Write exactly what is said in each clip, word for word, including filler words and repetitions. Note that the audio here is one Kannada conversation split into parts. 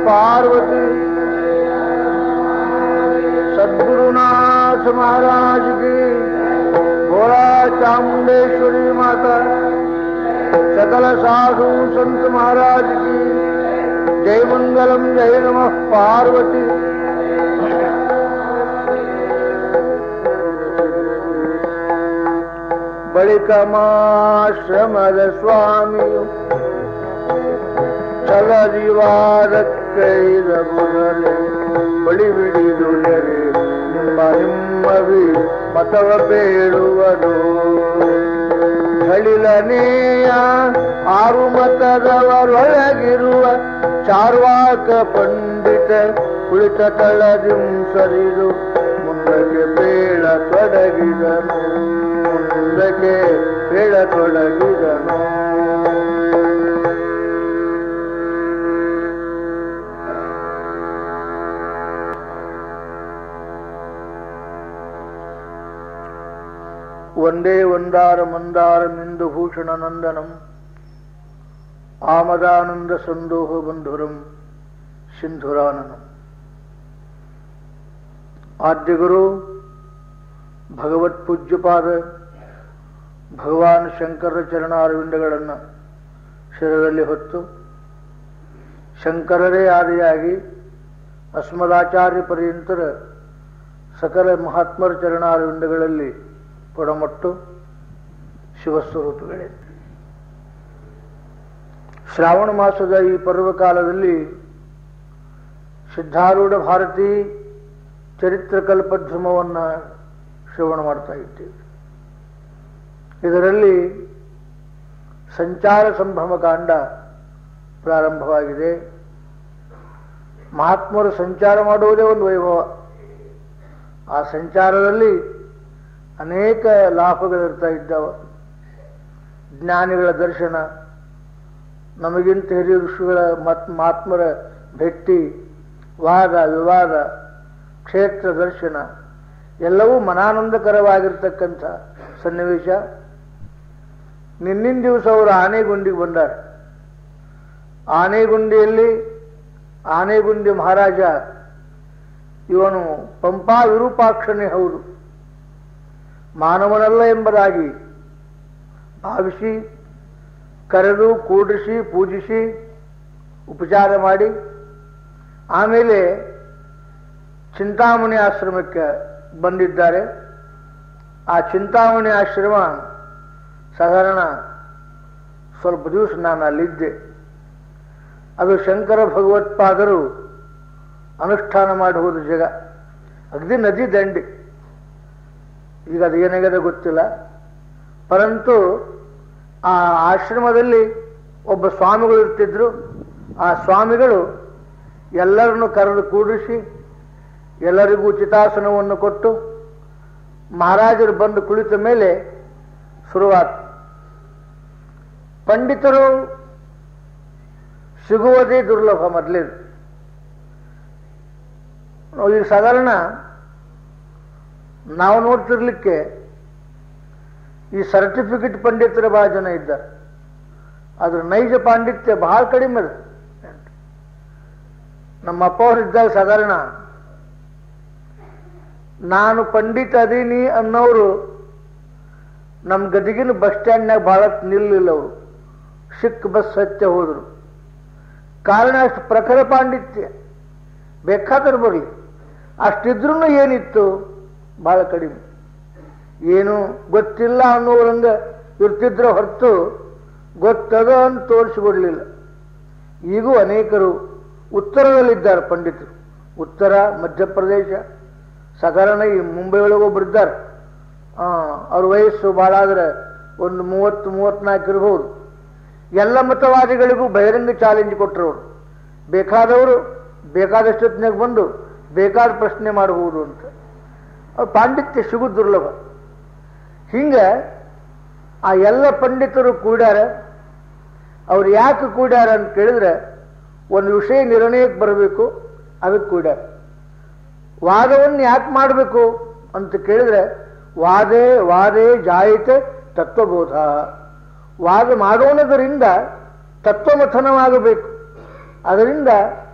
पार्वती। सद्गुरुनाथ महाराज की, भोला चामुंडेश्वरी माता, सकल साधु संत महाराज की जय। मंगलम जय नमः पार्वती। बलिकमाश्रमद स्वामी ಛಲದಿವಾದಕ್ಕೈದಬುರಲೆ ಬಳಿ ಬಿಡಿದುಲರೆ ನಿಮ್ಮ ನಿಮ್ಮವಿ ಮತವ ಬೇಡುವುದು. ಗಳಿಲನೆಯ ಆರು ಮತದವರೊಳಗಿರುವ ಚಾರ್ವಾಕ ಪಂಡಿತ ಕುಳಿತ ತಳದಿಂ ಸರಿದು ಮುಂದಕ್ಕೆ ಬೇಡ ತೊಡಗಿದನು. ಮುಂದಕ್ಕೆ ಬೇಡ ತೊಡಗಿದನು. ಒಂದೇ ಒಂದಾರ ಮಂದಾರ ಮಿಂದು ಭೂಷಣ ನಂದನಂ ಆಮದಾನಂದ ಸಂದೋಹ ಬಂಧುರಂ ಸಿಂಧುರಾನನಂ. ಆದ್ಯಗುರು ಭಗವತ್ ಪೂಜ್ಯಪಾದ ಭಗವಾನ್ ಶಂಕರ ಚರಣಾರವಿಂದಗಳನ್ನು ಶಿರದಲ್ಲಿ ಹೊತ್ತು ಶಂಕರರೇ ಆದಿಯಾಗಿ ಅಸ್ಮದಾಚಾರ್ಯ ಪರ್ಯಂತರ ಸಕಲ ಮಹಾತ್ಮರ ಚರಣಾರವಿಂದಗಳಲ್ಲಿ ಪೊಡಮಟ್ಟು ಶಿವಸ್ವರೂಪಗಳೇ. ಶ್ರಾವಣ ಮಾಸದ ಈ ಪರ್ವಕಾಲದಲ್ಲಿ ಸಿದ್ಧಾರೂಢ ಭಾರತಿ ಚರಿತ್ರಕಲ್ಪಧ್ರಮವನ್ನು ಶ್ರವಣ ಮಾಡ್ತಾ ಇದ್ದೇವೆ. ಇದರಲ್ಲಿ ಸಂಚಾರ ಸಂಭ್ರಮ ಕಾಂಡ ಪ್ರಾರಂಭವಾಗಿದೆ. ಮಹಾತ್ಮರು ಸಂಚಾರ ಮಾಡುವುದೇ ಒಂದು ವೈಭವ. ಆ ಸಂಚಾರದಲ್ಲಿ ಅನೇಕ ಲಾಭಗಳಿರ್ತಾ ಇದ್ದಾವ. ಜ್ಞಾನಿಗಳ ದರ್ಶನ, ನಮಗಿಂತ ಹಿರಿಯ ಋಷಿಗಳ ಮತ್ ಮಹಾತ್ಮರ ಭೇಟಿ, ವಾದ ವಿವಾದ, ಕ್ಷೇತ್ರ ದರ್ಶನ ಎಲ್ಲವೂ ಮನಾನಂದಕರವಾಗಿರ್ತಕ್ಕಂಥ ಸನ್ನಿವೇಶ. ನಿನ್ನಿನ ದಿವಸ ಅವರು ಆನೆಗುಂಡಿಗೆ ಬಂದಾರೆ. ಆನೆಗುಂಡಿಯಲ್ಲಿ ಆನೆಗುಂಡಿ ಮಹಾರಾಜ ಇವನು ಪಂಪಾ ವಿರೂಪಾಕ್ಷನೇ ಹೌದು, ಮಾನವನಲ್ಲ ಎಂಬುದಾಗಿ ಭಾವಿಸಿ ಕರೆದು ಕೂಡಿಸಿ ಪೂಜಿಸಿ ಉಪಚಾರ ಮಾಡಿ ಆಮೇಲೆ ಚಿಂತಾಮಣಿ ಆಶ್ರಮಕ್ಕೆ ಬಂದಿದ್ದಾರೆ. ಆ ಚಿಂತಾಮಣಿ ಆಶ್ರಮ ಸಾಧಾರಣ ಸ್ವಲ್ಪ ದಿವಸ ನಾನು ಅಲ್ಲಿದ್ದೆ. ಅದು ಶಂಕರ ಭಗವತ್ಪಾದರು ಅನುಷ್ಠಾನ ಮಾಡುವುದು ಜಾಗ, ಅಗದಿ ನದಿ ದಂಡಿ. ಈಗ ಅದು ಏನಾಗದ ಗೊತ್ತಿಲ್ಲ. ಪರಂತು ಆ ಆಶ್ರಮದಲ್ಲಿ ಒಬ್ಬ ಸ್ವಾಮಿಗಳು ಇರ್ತಿದ್ರು. ಆ ಸ್ವಾಮಿಗಳು ಎಲ್ಲರನ್ನು ಕರೆದು ಕೂಡಿಸಿ ಎಲ್ಲರಿಗೂ ಚಿತಾಸನವನ್ನು ಕೊಟ್ಟು ಮಹಾರಾಜರು ಬಂದು ಕುಳಿತ ಮೇಲೆ ಶುರುವಾತು. ಪಂಡಿತರು ಸಿಗುವುದೇ ದುರ್ಲಭ. ಮೊದಲೇದು ಈಗ ಸಾಧಾರಣ ನಾವು ನೋಡ್ತಿರ್ಲಿಕ್ಕೆ ಈ ಸರ್ಟಿಫಿಕೇಟ್ ಪಂಡಿತರ ಬಹಳ ಜನ ಇದ್ದಾರೆ. ಅದ್ರ ನೈಜ ಪಾಂಡಿತ್ಯ ಬಹಳ ಕಡಿಮೆ ಇದೆ. ನಮ್ಮ ಅಪ್ಪ ಅವರಿದ್ದಾಗ ಸಾಧಾರಣ ನಾನು ಪಂಡಿತ ಅದೀನಿ ಅನ್ನೋರು ನಮ್ಮ ಗದಗಿನ ಬಸ್ ಸ್ಟ್ಯಾಂಡ್ನಾಗ ಬಹಳ ನಿಲ್ಲಿಲ್ಲ. ಅವರು ಸಿಕ್ಕ ಬಸ್ ಸತ್ಯ ಹೋದರು. ಕಾರಣ ಅಷ್ಟು ಪ್ರಖರ ಪಾಂಡಿತ್ಯ, ಬೇಕಾದರೂ ಬರಲಿ. ಅಷ್ಟಿದ್ರೂ ಏನಿತ್ತು ಬಹಳ ಕಡಿಮೆ. ಏನು ಗೊತ್ತಿಲ್ಲ ಅನ್ನೋರಂಗ ಇರ್ತಿದ್ರ ಹೊರತು ಗೊತ್ತದ ಅಂತ ತೋರಿಸಿಕೊಡ್ಲಿಲ್ಲ. ಈಗೂ ಅನೇಕರು ಉತ್ತರದಲ್ಲಿದ್ದಾರೆ ಪಂಡಿತರು. ಉತ್ತರ ಮಧ್ಯಪ್ರದೇಶ ಸಾಧಾರಣ ಈ ಮುಂಬೈ ಒಳಗೆ ಒಬ್ಬರು ಇದ್ದಾರೆ. ಅವ್ರ ವಯಸ್ಸು ಭಾಳ ಆದರೆ ಒಂದು ಮೂವತ್ತು ಮೂವತ್ನಾಲ್ಕು ಇರಬಹುದು. ಎಲ್ಲ ಮತವಾದಿಗಳಿಗೂ ಬಹಿರಂಗ ಚಾಲೆಂಜ್ ಕೊಟ್ಟರವರು. ಬೇಕಾದವರು ಬೇಕಾದಷ್ಟೊತ್ತಿನಾಗ ಬಂದು ಬೇಕಾದ ಪ್ರಶ್ನೆ ಮಾಡಬಹುದು ಅಂತ. ಅವ್ರ ಪಾಂಡಿತ್ಯ ಸಿಗುದು ದುರ್ಲಭ. ಹಿಂಗೆ ಆ ಎಲ್ಲ ಪಂಡಿತರು ಕೂಡ್ಯಾರ. ಅವ್ರು ಯಾಕೆ ಕೂಡ್ಯಾರ ಅಂತ ಕೇಳಿದ್ರೆ ಒಂದು ವಿಷಯ ನಿರ್ಣಯಕ್ಕೆ ಬರಬೇಕು, ಅದಕ್ಕೆ ಕೂಡ್ಯಾರ. ವಾದವನ್ನು ಯಾಕೆ ಮಾಡಬೇಕು ಅಂತ ಕೇಳಿದ್ರೆ ವಾದೇ ವಾದೇ ಜಾಯಿತೆ ತತ್ವಬೋಧ. ವಾದ ಮಾಡೋಣದರಿಂದ ತತ್ವಮಥನವಾಗಬೇಕು. ಅದರಿಂದ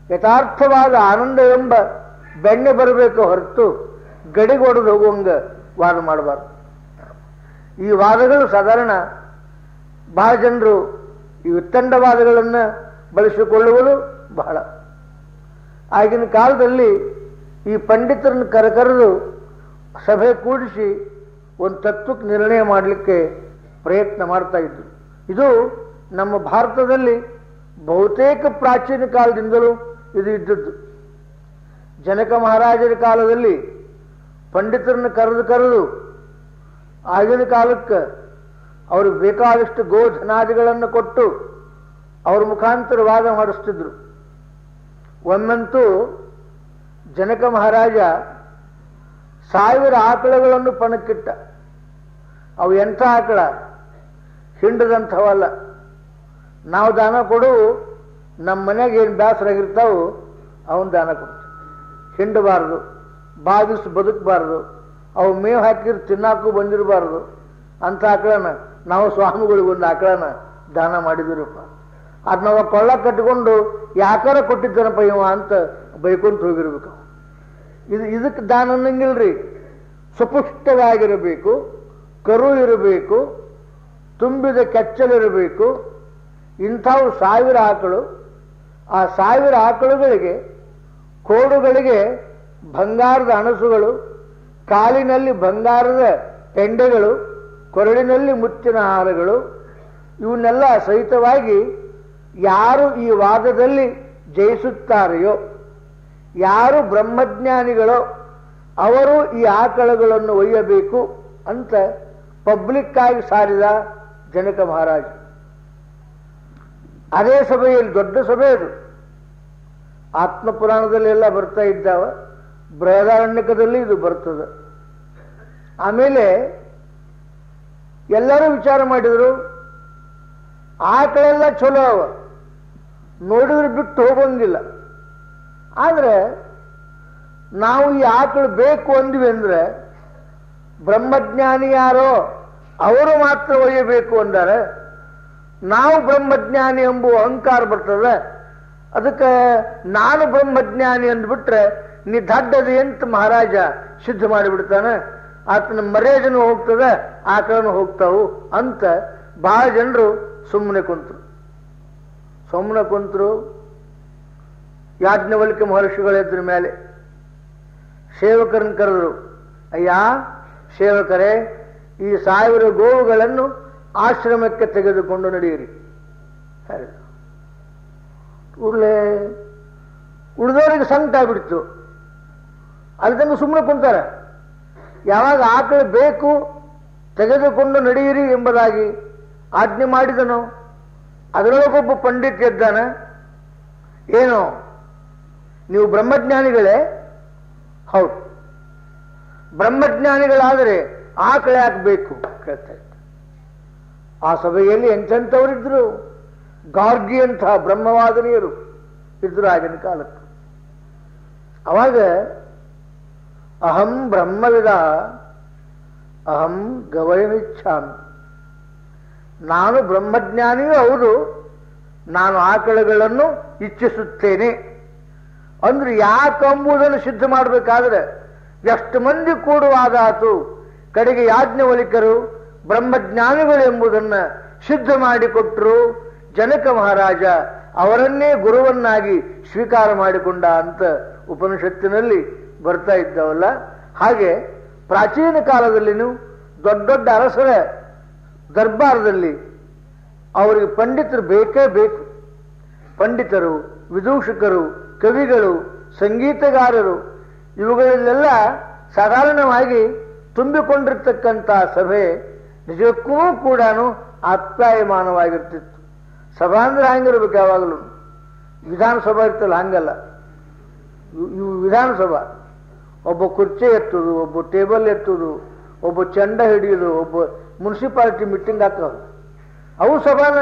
ಯಥಾರ್ಥವಾದ ಆನಂದವೆಂಬ ಬೆಣ್ಣೆ ಬರಬೇಕು ಹೊರತು ಗಡಿಗೊಡೆದು ಹೋಗುವಂಗ ವಾದ ಮಾಡಬಾರ್ದು. ಈ ವಾದಗಳು ಸಾಧಾರಣ ಬಹಳ ಜನರು ಈ ವಿತ್ತಂಡವಾದಗಳನ್ನು ಬಳಸಿಕೊಳ್ಳುವುದು ಬಹಳ. ಆಗಿನ ಕಾಲದಲ್ಲಿ ಈ ಪಂಡಿತರನ್ನು ಕರೆಕರೆದು ಸಭೆ ಕೂಡಿಸಿ ಒಂದು ತತ್ವಕ್ಕೆ ನಿರ್ಣಯ ಮಾಡಲಿಕ್ಕೆ ಪ್ರಯತ್ನ ಮಾಡ್ತಾ ಇದ್ರು. ಇದು ನಮ್ಮ ಭಾರತದಲ್ಲಿ ಬಹುತೇಕ ಪ್ರಾಚೀನ ಕಾಲದಿಂದಲೂ ಇದು ಇದ್ದದ್ದು. ಜನಕ ಮಹಾರಾಜರ ಕಾಲದಲ್ಲಿ ಪಂಡಿತರನ್ನು ಕರೆದು ಕರೆದು ಆಗಿನ ಕಾಲಕ್ಕೆ ಅವ್ರಿಗೆ ಬೇಕಾದಷ್ಟು ಗೋಧನಾದಿಗಳನ್ನು ಕೊಟ್ಟು ಅವ್ರ ಮುಖಾಂತರ ವಾದ ಮಾಡಿಸ್ತಿದ್ರು. ಒಮ್ಮಂತೂ ಜನಕ ಮಹಾರಾಜ ಸಾವಿರ ಆಕಳಗಳನ್ನು ಪಣಕ್ಕಿಟ್ಟ. ಅವು ಎಂಥ ಆಕಳ, ಹಿಂಡದಂಥವಲ್ಲ. ನಾವು ದಾನ ಕೊಡು, ನಮ್ಮ ಮನೆಗೆ ಏನು ಬೇಸರಾಗಿರ್ತಾವು ಅವನು ದಾನ ಕೊಡ್ತೀವಿ. ಹಿಂಡಬಾರ್ದು, ಬಾಗಿಸು ಬದುಕಬಾರ್ದು, ಅವು ಮೇವು ಹಾಕಿದ್ರೆ ತಿನ್ನಾಕು ಬಂದಿರಬಾರ್ದು ಅಂತ ಆಕಳನ ನಾವು ಸ್ವಾಮಿಗಳಿಗೊಂದು ಆಕಳನ ದಾನ ಮಾಡಿದಿರಪ್ಪ. ಅದು ನಾವು ಕೊಳ್ಳ ಕಟ್ಟಿಕೊಂಡು ಯಾಕಾರ ಕೊಟ್ಟಿದ್ದಾನಪ್ಪ ಇವ ಅಂತ ಬೈಕೊಂತ ಹೋಗಿರ್ಬೇಕು. ಇದು ಇದಕ್ಕೆ ದಾನ ಅನ್ನಂಗಿಲ್ರಿ. ಸುಪುಷ್ಟವಾಗಿರಬೇಕು, ಕರು ಇರಬೇಕು, ತುಂಬಿದ ಕೆಚ್ಚಲಿರಬೇಕು. ಇಂಥವು ಸಾವಿರ ಆಕಳು. ಆ ಸಾವಿರ ಆಕಳುಗಳಿಗೆ ಕೋಡುಗಳಿಗೆ ಬಂಗಾರದ ಅಣಸುಗಳು, ಕಾಲಿನಲ್ಲಿ ಬಂಗಾರದ ಪೆಂಡೆಗಳು, ಕೊರಳಿನಲ್ಲಿ ಮುತ್ತಿನ ಹಾರಗಳು, ಇವನ್ನೆಲ್ಲ ಸಹಿತವಾಗಿ ಯಾರು ಈ ವಾದದಲ್ಲಿ ಜಯಿಸುತ್ತಾರೆಯೋ, ಯಾರು ಬ್ರಹ್ಮಜ್ಞಾನಿಗಳೋ ಅವರು ಈ ಆಕಳಗಳನ್ನು ಒಯ್ಯಬೇಕು ಅಂತ ಪಬ್ಲಿಕ್ ಆಗಿ ಸಾರಿದ ಜನಕ ಮಹಾರಾಜ. ಅದೇ ಸಭೆಯಲ್ಲಿ, ದೊಡ್ಡ ಸಭೆ ಅದು, ಆತ್ಮಪುರಾಣದಲ್ಲೆಲ್ಲ ಬರ್ತಾ ಇದ್ದಾವ, ಬೃಹದಾರಣ್ಯಕದಲ್ಲಿ ಇದು ಬರ್ತದೆ. ಆಮೇಲೆ ಎಲ್ಲರೂ ವಿಚಾರ ಮಾಡಿದರು, ಆಕಳೆಲ್ಲ ಚಲೋ ಅವ, ನೋಡಿದ್ರೆ ಬಿಟ್ಟು ಹೋಗಂಗಿಲ್ಲ. ಆದರೆ ನಾವು ಈ ಆಕಳು ಬೇಕು ಅಂದ್ವಿ ಅಂದ್ರೆ ಬ್ರಹ್ಮಜ್ಞಾನಿ ಯಾರೋ ಅವರು ಮಾತ್ರ ಒಯ್ಯಬೇಕು ಅಂದಾರೆ. ನಾವು ಬ್ರಹ್ಮಜ್ಞಾನಿ ಎಂಬುವ ಅಹಂಕಾರ ಬರ್ತದೆ. ಅದಕ್ಕೆ ನಾನು ಬ್ರಹ್ಮಜ್ಞಾನಿ ಅಂದ್ಬಿಟ್ರೆ ನೀ ದಡ್ಡದಿ ಅಂತ ಮಹಾರಾಜ ಸಿದ್ಧ ಮಾಡಿಬಿಡ್ತಾನೆ. ಆತನ ಮರ್ಯಾದೆನೂ ಹೋಗ್ತದೆ, ಆಕಳನು ಹೋಗ್ತಾವು ಅಂತ ಬಹಳ ಜನರು ಸುಮ್ಮನೆ ಕುಂತರು. ಸುಮ್ಮನೆ ಕುಂತರು. ಯಾಜ್ಞವಲ್ಕ್ಯ ಮಹರ್ಷಿಗಳಿದ್ರ ಮೇಲೆ ಸೇವಕರನ್ನು ಕರೆದರು. ಅಯ್ಯ ಸೇವಕರೇ, ಈ ಸಾವಿರ ಗೋವುಗಳನ್ನು ಆಶ್ರಮಕ್ಕೆ ತೆಗೆದುಕೊಂಡು ನಡೆಯಿರಿ. ಕೂಡಲೇ ಉಳಿದವರಿಗೆ ಸಂಕಟ ಆಗ್ಬಿಡ್ತು. ಅಲ್ದಂಗೆ ಸುಮ್ಮನೆ ಕುಂತಾರೆ. ಯಾವಾಗ ಆಕಳು ಬೇಕು ತೆಗೆದುಕೊಂಡು ನಡೆಯಿರಿ ಎಂಬುದಾಗಿ ಆಜ್ಞೆ ಮಾಡಿದನು, ಅದರೊಳಗೊಬ್ಬ ಪಂಡಿತ ಎದ್ದಾನೆ. ಏನು, ನೀವು ಬ್ರಹ್ಮಜ್ಞಾನಿಗಳೇ? ಹೌದು. ಬ್ರಹ್ಮಜ್ಞಾನಿಗಳಾದರೆ ಆಕಳು ಯಾಕೆ ಬೇಕು ಕೇಳ್ತಾ ಇದ್ದ. ಆ ಸಭೆಯಲ್ಲಿ ಎಂತೆಂಥವರಿದ್ರು, ಗಾರ್ಗಿ ಅಂತ ಬ್ರಹ್ಮವಾದನೀಯರು ಇದ್ರು ಆಗಿನ ಕಾಲಕ್ಕೆ. ಅವಾಗ ಅಹಂ ಬ್ರಹ್ಮವಿದ ಅಹಂ ಗವಯಮಿಚ್ಛಾಮಿ, ನಾನು ಬ್ರಹ್ಮಜ್ಞಾನಿಯೂ ಹೌದು, ನಾನು ಆಕಳುಗಳನ್ನು ಇಚ್ಛಿಸುತ್ತೇನೆ ಅಂದ್ರೆ ಯಾಕೆಂಬುದನ್ನು ಸಿದ್ಧ ಮಾಡಬೇಕಾದ್ರೆ ಎಷ್ಟು ಮಂದಿ ಕೂಡುವಾದಾತು. ಕಡೆಗೆ ಯಾಜ್ಞವಲ್ಕ್ಯರು ಬ್ರಹ್ಮಜ್ಞಾನಿಗಳು ಎಂಬುದನ್ನು ಸಿದ್ಧ ಮಾಡಿಕೊಟ್ಟರು. ಜನಕ ಮಹಾರಾಜ ಅವರನ್ನೇ ಗುರುವನ್ನಾಗಿ ಸ್ವೀಕಾರ ಮಾಡಿಕೊಂಡ ಅಂತ ಉಪನಿಷತ್ತಿನಲ್ಲಿ ಬರ್ತಾ ಇದ್ದವಲ್ಲ. ಹಾಗೆ ಪ್ರಾಚೀನ ಕಾಲದಲ್ಲಿನೂ ದೊಡ್ಡ ದೊಡ್ಡ ಅರಸರ ದರ್ಬಾರದಲ್ಲಿ ಅವರಿಗೆ ಪಂಡಿತರು ಬೇಕೇ ಬೇಕು. ಪಂಡಿತರು, ವಿದೂಷಕರು, ಕವಿಗಳು, ಸಂಗೀತಗಾರರು ಇವುಗಳಲ್ಲೆಲ್ಲ ಸಾಧಾರಣವಾಗಿ ತುಂಬಿಕೊಂಡಿರ್ತಕ್ಕಂಥ ಸಭೆ ನಿಜಕ್ಕೂ ಕೂಡ ಆಪ್ಯಾಯಮಾನವಾಗಿರ್ತಿತ್ತು. ಸಭಾ ಅಂದ್ರೆ ಹಂಗಿರ್ಬೇಕು. ಯಾವಾಗಲೂ ವಿಧಾನಸಭಾ ಇರ್ತಲ್ಲ, ಹಂಗಲ್ಲ. ಇವು ವಿಧಾನಸಭಾ ಒಬ್ಬ ಕುರ್ಚಿ ಎತ್ತುದು, ಒಬ್ಬ ಟೇಬಲ್ ಎತ್ತುದು, ಒಬ್ಬ ಚಂಡ ಹಿಡಿಯೋದು, ಒಬ್ಬ ಮುನ್ಸಿಪಾಲಿಟಿ ಮೀಟಿಂಗ್ ಹಾಕೋದು, ಅವು ಸಭಾನ.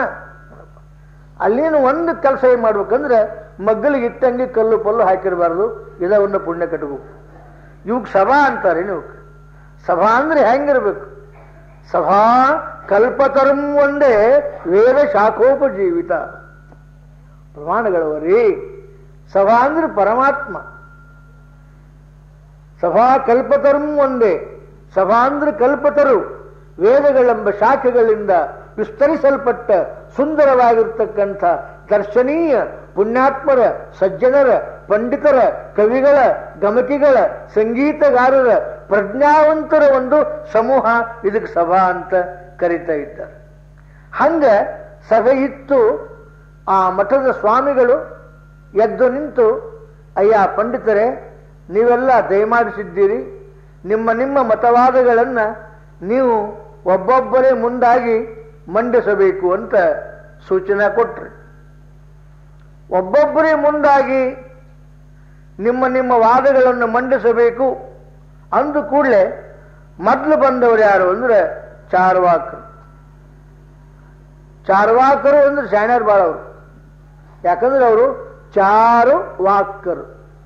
ಅಲ್ಲೇನು ಒಂದು ಕೆಲಸ ಏನ್ ಮಾಡ್ಬೇಕಂದ್ರೆ ಮಗ್ಗಲಿಗೆ ಇಟ್ಟಂಗೆ ಕಲ್ಲು ಪಲ್ಲು ಹಾಕಿರಬಾರ್ದು, ಇದ ಒಂದು ಪುಣ್ಯ ಕಟ್ಟಬೇಕು. ಇವಕ್ಕೆ ಸಭಾ ಅಂತಾರೆ. ನೀವು ಸಭಾ ಅಂದ್ರೆ ಹೆಂಗಿರ್ಬೇಕು? ಸಭಾ ಕಲ್ಪತರಂ ಒಂದೇ ವೇದ ಶಾಖೋಪಜೀವಿತ. ಪ್ರಮಾಣಗಳವರಿ ಸಭಾ ಅಂದ್ರೆ ಪರಮಾತ್ಮ. ಸಭಾ ಕಲ್ಪತರು ಒಂದೇ. ಸಭಾ ಅಂದ್ರೆ ಕಲ್ಪತರು, ವೇದಗಳೆಂಬ ಶಾಖೆಗಳಿಂದ ವಿಸ್ತರಿಸಲ್ಪಟ್ಟ ಸುಂದರವಾಗಿರ್ತಕ್ಕಂಥ ದರ್ಶನೀಯ ಪುಣ್ಯಾತ್ಮರ, ಸಜ್ಜನರ, ಪಂಡಿತರ, ಕವಿಗಳ, ಗಮಕಿಗಳ, ಸಂಗೀತಗಾರರ, ಪ್ರಜ್ಞಾವಂತರ ಒಂದು ಸಮೂಹ ಇದಕ್ಕೆ ಸಭಾ ಅಂತ ಕರೀತಾ ಇದ್ದಾರೆ. ಹಂಗ ಸಭೆ ಇತ್ತು. ಆ ಮಠದ ಸ್ವಾಮಿಗಳು ಎದ್ದು ನಿಂತು, ಅಯ್ಯ ಪಂಡಿತರೇ, ನೀವೆಲ್ಲ ದಯಮಾಡಿಸಿದ್ದೀರಿ, ನಿಮ್ಮ ನಿಮ್ಮ ಮತವಾದಗಳನ್ನು ನೀವು ಒಬ್ಬೊಬ್ಬರೇ ಮುಂದಾಗಿ ಮಂಡಿಸಬೇಕು ಅಂತ ಸೂಚನೆ ಕೊಟ್ರಿ. ಒಬ್ಬೊಬ್ಬರೇ ಮುಂದಾಗಿ ನಿಮ್ಮ ನಿಮ್ಮ ವಾದಗಳನ್ನು ಮಂಡಿಸಬೇಕು ಅಂದು ಕೂಡಲೇ ಮೊದಲು ಬಂದವರು ಯಾರು ಅಂದ್ರೆ ಚಾರ್ವಾಕರು. ಚಾರ್ವಾಕರು ಅಂದ್ರೆ ಶಾಣ್ಯರು ಬಾಳ ಅವರು. ಯಾಕಂದ್ರೆ ಅವರು ಚಾರು ವಾಕ್ಕರು.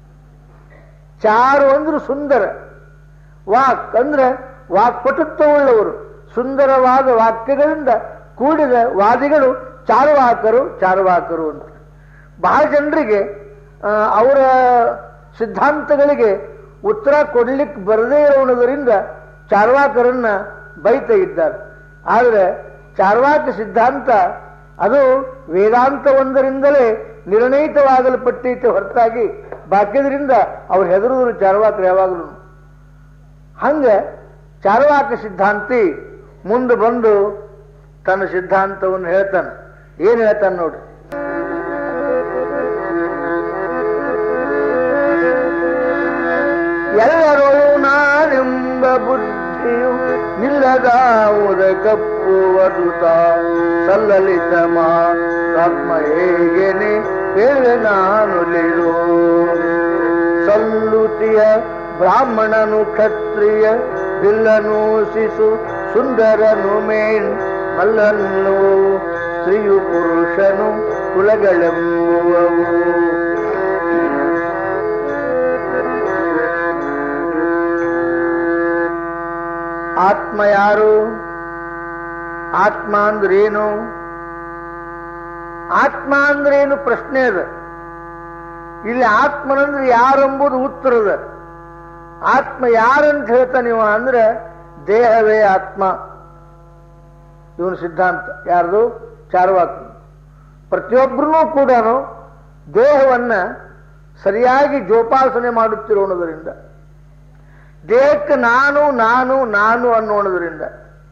ಚಾರು ಅಂದ್ರೆ ಸುಂದರ, ವಾಕ್ ಅಂದ್ರೆ ವಾಕ್ಪಟುತ್ವವುಳ್ಳವರು, ಸುಂದರವಾದ ವಾಕ್ಯಗಳಿಂದ ಕೂಡಿದ ವಾದಿಗಳು ಚಾರುವಾಕರು. ಚಾರುವಾಕರು ಅಂತ ಬಹಳ ಜನರಿಗೆ ಅವರ ಸಿದ್ಧಾಂತಗಳಿಗೆ ಉತ್ತರ ಕೊಡ್ಲಿಕ್ಕೆ ಬರದೇ ಇರುವುದರಿಂದ ಚಾರ್ವಾಕರನ್ನ ಬೈತಾ ಇದ್ದಾರೆ. ಆದರೆ ಚಾರ್ವಾಕ ಸಿದ್ಧಾಂತ ಅದು ವೇದಾಂತ ಒಂದರಿಂದಲೇ ನಿರ್ಣಯಿತವಾಗಲ್ಪಟ್ಟೈತೆ ಹೊರತಾಗಿ ಬಾಕ್ಯದ್ರಿಂದ ಅವ್ರು ಹೆದರುದ್ರು ಚಾರ್ವಾಕರು ಯಾವಾಗಲೂ. ಹಂಗ ಚಾರ್ವಾಕ ಸಿದ್ಧಾಂತಿ ಮುಂದೆ ಬಂದು ತನ್ನ ಸಿದ್ಧಾಂತವನ್ನು ಹೇಳ್ತಾನೆ. ಏನ್ ಹೇಳ್ತಾನೆ ನೋಡ್ರಿ. ಎಲ್ಲರೂ ನಾನೆಂಬ ಬುದ್ಧಿಯು ನಿಲ್ಲದಾವುದ ಕಪ್ಪುವದುತ ಸಲ್ಲಲಿತ ಮಾತ್ಮ ಹೇಗೆನೆ ಹೇಳೆ ನಾನು ಲಿರು ಸಲ್ಲುತಿಯ ಬ್ರಾಹ್ಮಣನು ಕ್ಷತ್ರಿಯ ಬಿಲ್ಲನು ಶಿಶು ಸುಂದರನು ಮೇನ್ ಮಲ್ಲನ್ನು ಸ್ತ್ರೀಯು ಪುರುಷನು ಕುಲಗಳೆಂಬುವವು. ಆತ್ಮ ಯಾರು? ಆತ್ಮ ಅಂದ್ರೇನು? ಆತ್ಮ ಅಂದ್ರೇನು ಪ್ರಶ್ನೆ ಅದ. ಇಲ್ಲಿ ಆತ್ಮನಂದ್ರೆ ಯಾರೆಂಬುದು ಉತ್ತರದ. ಆತ್ಮ ಯಾರಂತ ಹೇಳ್ತಾನೆ ಇವ ಅಂದ್ರೆ ದೇಹವೇ ಆತ್ಮ. ಇವನ ಸಿದ್ಧಾಂತ ಯಾರ್ದು? ಚಾರ್ವಾಕ. ಪ್ರತಿಯೊಬ್ಬರೂ ಕೂಡ ದೇಹವನ್ನ ಸರಿಯಾಗಿ ಜೋಪಾಸನೆ ಮಾಡುತ್ತಿರೋಣದರಿಂದ, ದೇಹಕ್ಕೆ ನಾನು ನಾನು ನಾನು ಅನ್ನೋಣದ್ರಿಂದ,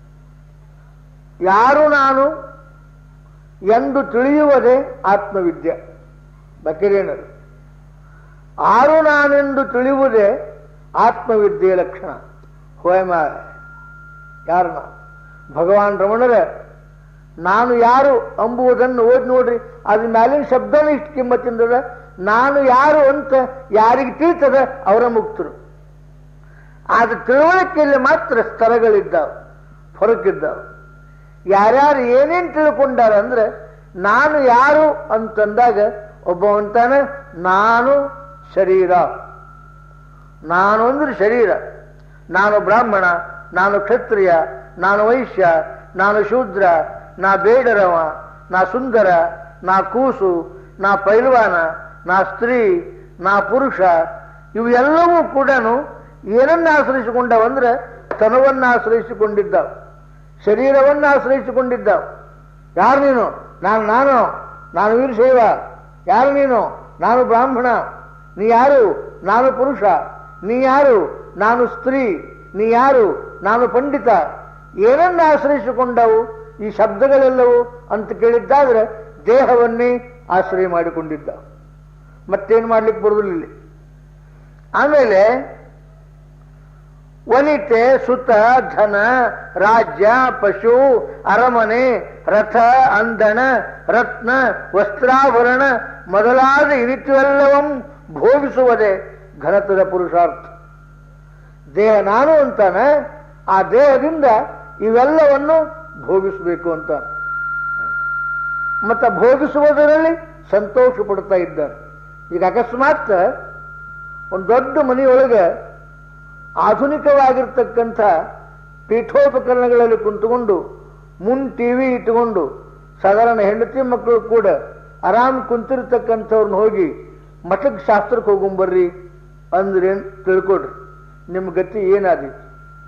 ಯಾರು ನಾನು ಎಂದು ತಿಳಿಯುವುದೇ ಆತ್ಮವಿದ್ಯೆ. ಬಕೆರೇನದು ಆರು ನಾನೆಂದು ತಿಳಿಯುವುದೇ ಆತ್ಮವಿದ್ಯೆಯ ಲಕ್ಷಣ. ಹೋಯಮ ಯಾರು ನಾನು? ಭಗವಾನ್ ರಮಣರ ನಾನು ಯಾರು ಎಂಬುವುದನ್ನು ಓದಿ ನೋಡ್ರಿ. ಅದ್ರ ಮ್ಯಾಲಿನ ಶಬ್ದನ ಇಷ್ಟು ಕಿಮ್ಮತ್ತಿಂದದ. ನಾನು ಯಾರು ಅಂತ ಯಾರಿಗೆ ತಿಳಿತದ ಅವರ ಮುಕ್ತರು. ಆದ ತಿಳುವಳಿಕೆಯಲ್ಲಿ ಮಾತ್ರ ಸ್ತರಗಳಿದ್ದಾವೆ, ಹೊರಗಿದ್ದಾವೆ. ಯಾರ್ಯಾರು ಏನೇನು ತಿಳ್ಕೊಂಡಾರ ಅಂದ್ರೆ ನಾನು ಯಾರು ಅಂತಂದಾಗ ಒಬ್ಬ ಅಂತಾನೆ ನಾನು ಶರೀರ. ನಾನು ಅಂದ್ರೆ ಶರೀರ. ನಾನು ಬ್ರಾಹ್ಮಣ, ನಾನು ಕ್ಷತ್ರಿಯ, ನಾನು ವೈಶ್ಯ, ನಾನು ಶೂದ್ರ, ನಾ ಬೇಡರವ, ನಾ ಸುಂದರ, ನಾ ಕೂಸು, ನಾ ಪೈಲ್ವಾನ, ನಾ ಸ್ತ್ರೀ, ನಾ ಪುರುಷ. ಇವು ಎಲ್ಲವೂ ಕೂಡ ಏನನ್ನ ಆಶ್ರಯಿಸಿಕೊಂಡವಂದ್ರೆ ತನವನ್ನ ಆಶ್ರಯಿಸಿಕೊಂಡಿದ್ದಾವ, ಶರೀರವನ್ನು ಆಶ್ರಯಿಸಿಕೊಂಡಿದ್ದಾವ. ಯಾರು ನೀನು? ನಾನು ನಾನು ನಾನು ವೀರಶೈವ. ಯಾರು ನೀನು? ನಾನು ಬ್ರಾಹ್ಮಣ. ನೀ ಯಾರು? ನಾನು ಪುರುಷ. ನೀ ಯಾರು? ನಾನು ಸ್ತ್ರೀ. ನೀ ಯಾರು? ನಾನು ಪಂಡಿತ. ಏನನ್ನ ಆಶ್ರಯಿಸಿಕೊಂಡವು ಈ ಶಬ್ದಗಳೆಲ್ಲವೂ ಅಂತ ಕೇಳಿದ್ದಾದ್ರೆ ದೇಹವನ್ನೇ ಆಶ್ರಯ ಮಾಡಿಕೊಂಡಿದ್ದ. ಮತ್ತೇನು ಮಾಡ್ಲಿಕ್ಕೆ ಬರುವುದಿಲ್ಲ. ಆಮೇಲೆ ವನಿತೆ, ಸುತ, ಧನ, ರಾಜ್ಯ, ಪಶು, ಅರಮನೆ, ರಥ, ಅಂದಣ, ರತ್ನ, ವಸ್ತ್ರಾಭರಣ ಮೊದಲಾದ ಇನಿತುವೆಲ್ಲವಂ ಭೋಗಿಸುವುದೇ ಘನತದ ಪುರುಷಾರ್ಥ. ದೇಹ ನಾನು ಅಂತಾನೆ, ಆ ದೇಹದಿಂದ ಇವೆಲ್ಲವನ್ನು ಭೋಗಿಸಬೇಕು ಅಂತ. ಮತ್ತೆ ಭೋಗಿಸುವುದರಲ್ಲಿ ಸಂತೋಷ ಪಡ್ತಾ ಇದ್ದಾರೆ. ಈಗ ಅಕಸ್ಮಾತ್ ಒಂದು ದೊಡ್ಡ ಮನೆಯೊಳಗೆ ಆಧುನಿಕವಾಗಿರ್ತಕ್ಕಂಥ ಪೀಠೋಪಕರಣಗಳಲ್ಲಿ ಕುಂತುಕೊಂಡು ಮುನ್ ಟಿವಿ ಇಟ್ಟುಕೊಂಡು ಸಾಧಾರಣ ಹೆಂಡತಿ ಮಕ್ಕಳು ಕೂಡ ಆರಾಮ್ ಕುಂತಿರ್ತಕ್ಕಂಥವ್ರನ್ನ ಹೋಗಿ ಮಠಕ್ಕೆ ಶಾಸ್ತ್ರಕ್ಕೆ ಹೋಗೊಂಬರ್ರಿ ಅಂದ್ರೇನು ತಿಳ್ಕೊಡ್ರಿ, ನಿಮ್ಮ ಗತಿ ಏನಾದೀತು.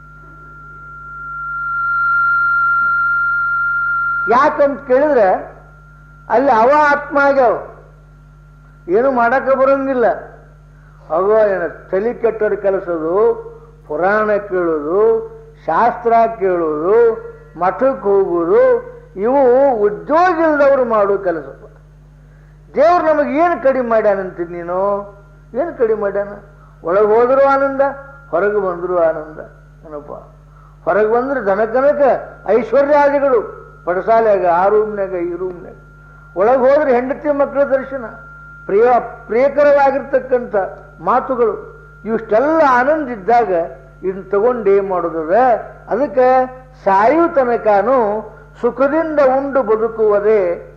ಯಾಕಂತ ಕೇಳಿದ್ರೆ ಅಲ್ಲಿ ಅವ ಆತ್ಮ ಆಗ್ಯಾವ, ಏನು ಮಾಡಕ್ಕೆ ಬರೋಂಗಿಲ್ಲ. ಅವ ಏನ ತಲೆ ಕೆಟ್ಟರ ಕೆಲಸದು, ಪುರಾಣ ಕೇಳೋದು, ಶಾಸ್ತ್ರ ಕೇಳೋದು, ಮಠಕ್ಕೆ ಹೋಗೋದು, ಇವು ಉದ್ಯೋಗ ಇಲ್ದವ್ರು ಮಾಡೋ ಕೆಲಸ. ದೇವ್ರು ನಮಗೆ ಏನು ಕಡಿಮೆ ಮಾಡ್ಯಾನಂತೀನಿ ನೀನು? ಏನು ಕಡಿಮೆ ಮಾಡ್ಯಾನ? ಒಳಗೆ ಹೋದರೂ ಆನಂದ, ಹೊರಗೆ ಬಂದರೂ ಆನಂದ. ಏನಪ್ಪ, ಹೊರಗೆ ಬಂದ್ರೆ ದನಕನಕ ಐಶ್ವರ್ಯಾದಿಗಳು, ಪಡಸಾಲೆಯಾಗ, ಆ ರೂಮ್ನಾಗ, ಈ ರೂಮ್ನಾಗ. ಒಳಗೆ ಹೋದ್ರೆ ಹೆಂಡತಿ ಮಕ್ಕಳ ದರ್ಶನ, ಪ್ರಿಯ ಪ್ರಿಯಕರವಾಗಿರ್ತಕ್ಕಂಥ ಮಾತುಗಳು, ಇವಿಷ್ಟೆಲ್ಲ ಆನಂದ ಇದ್ದಾಗ ಇದನ್ನ ತಗೊಂಡು ಏನ್ ಮಾಡೋದದ? ಅದಕ್ಕೆ ಸಾಯು ತನಕನೂ ಸುಖದಿಂದ ಉಂಡು ಬದುಕುವುದೇ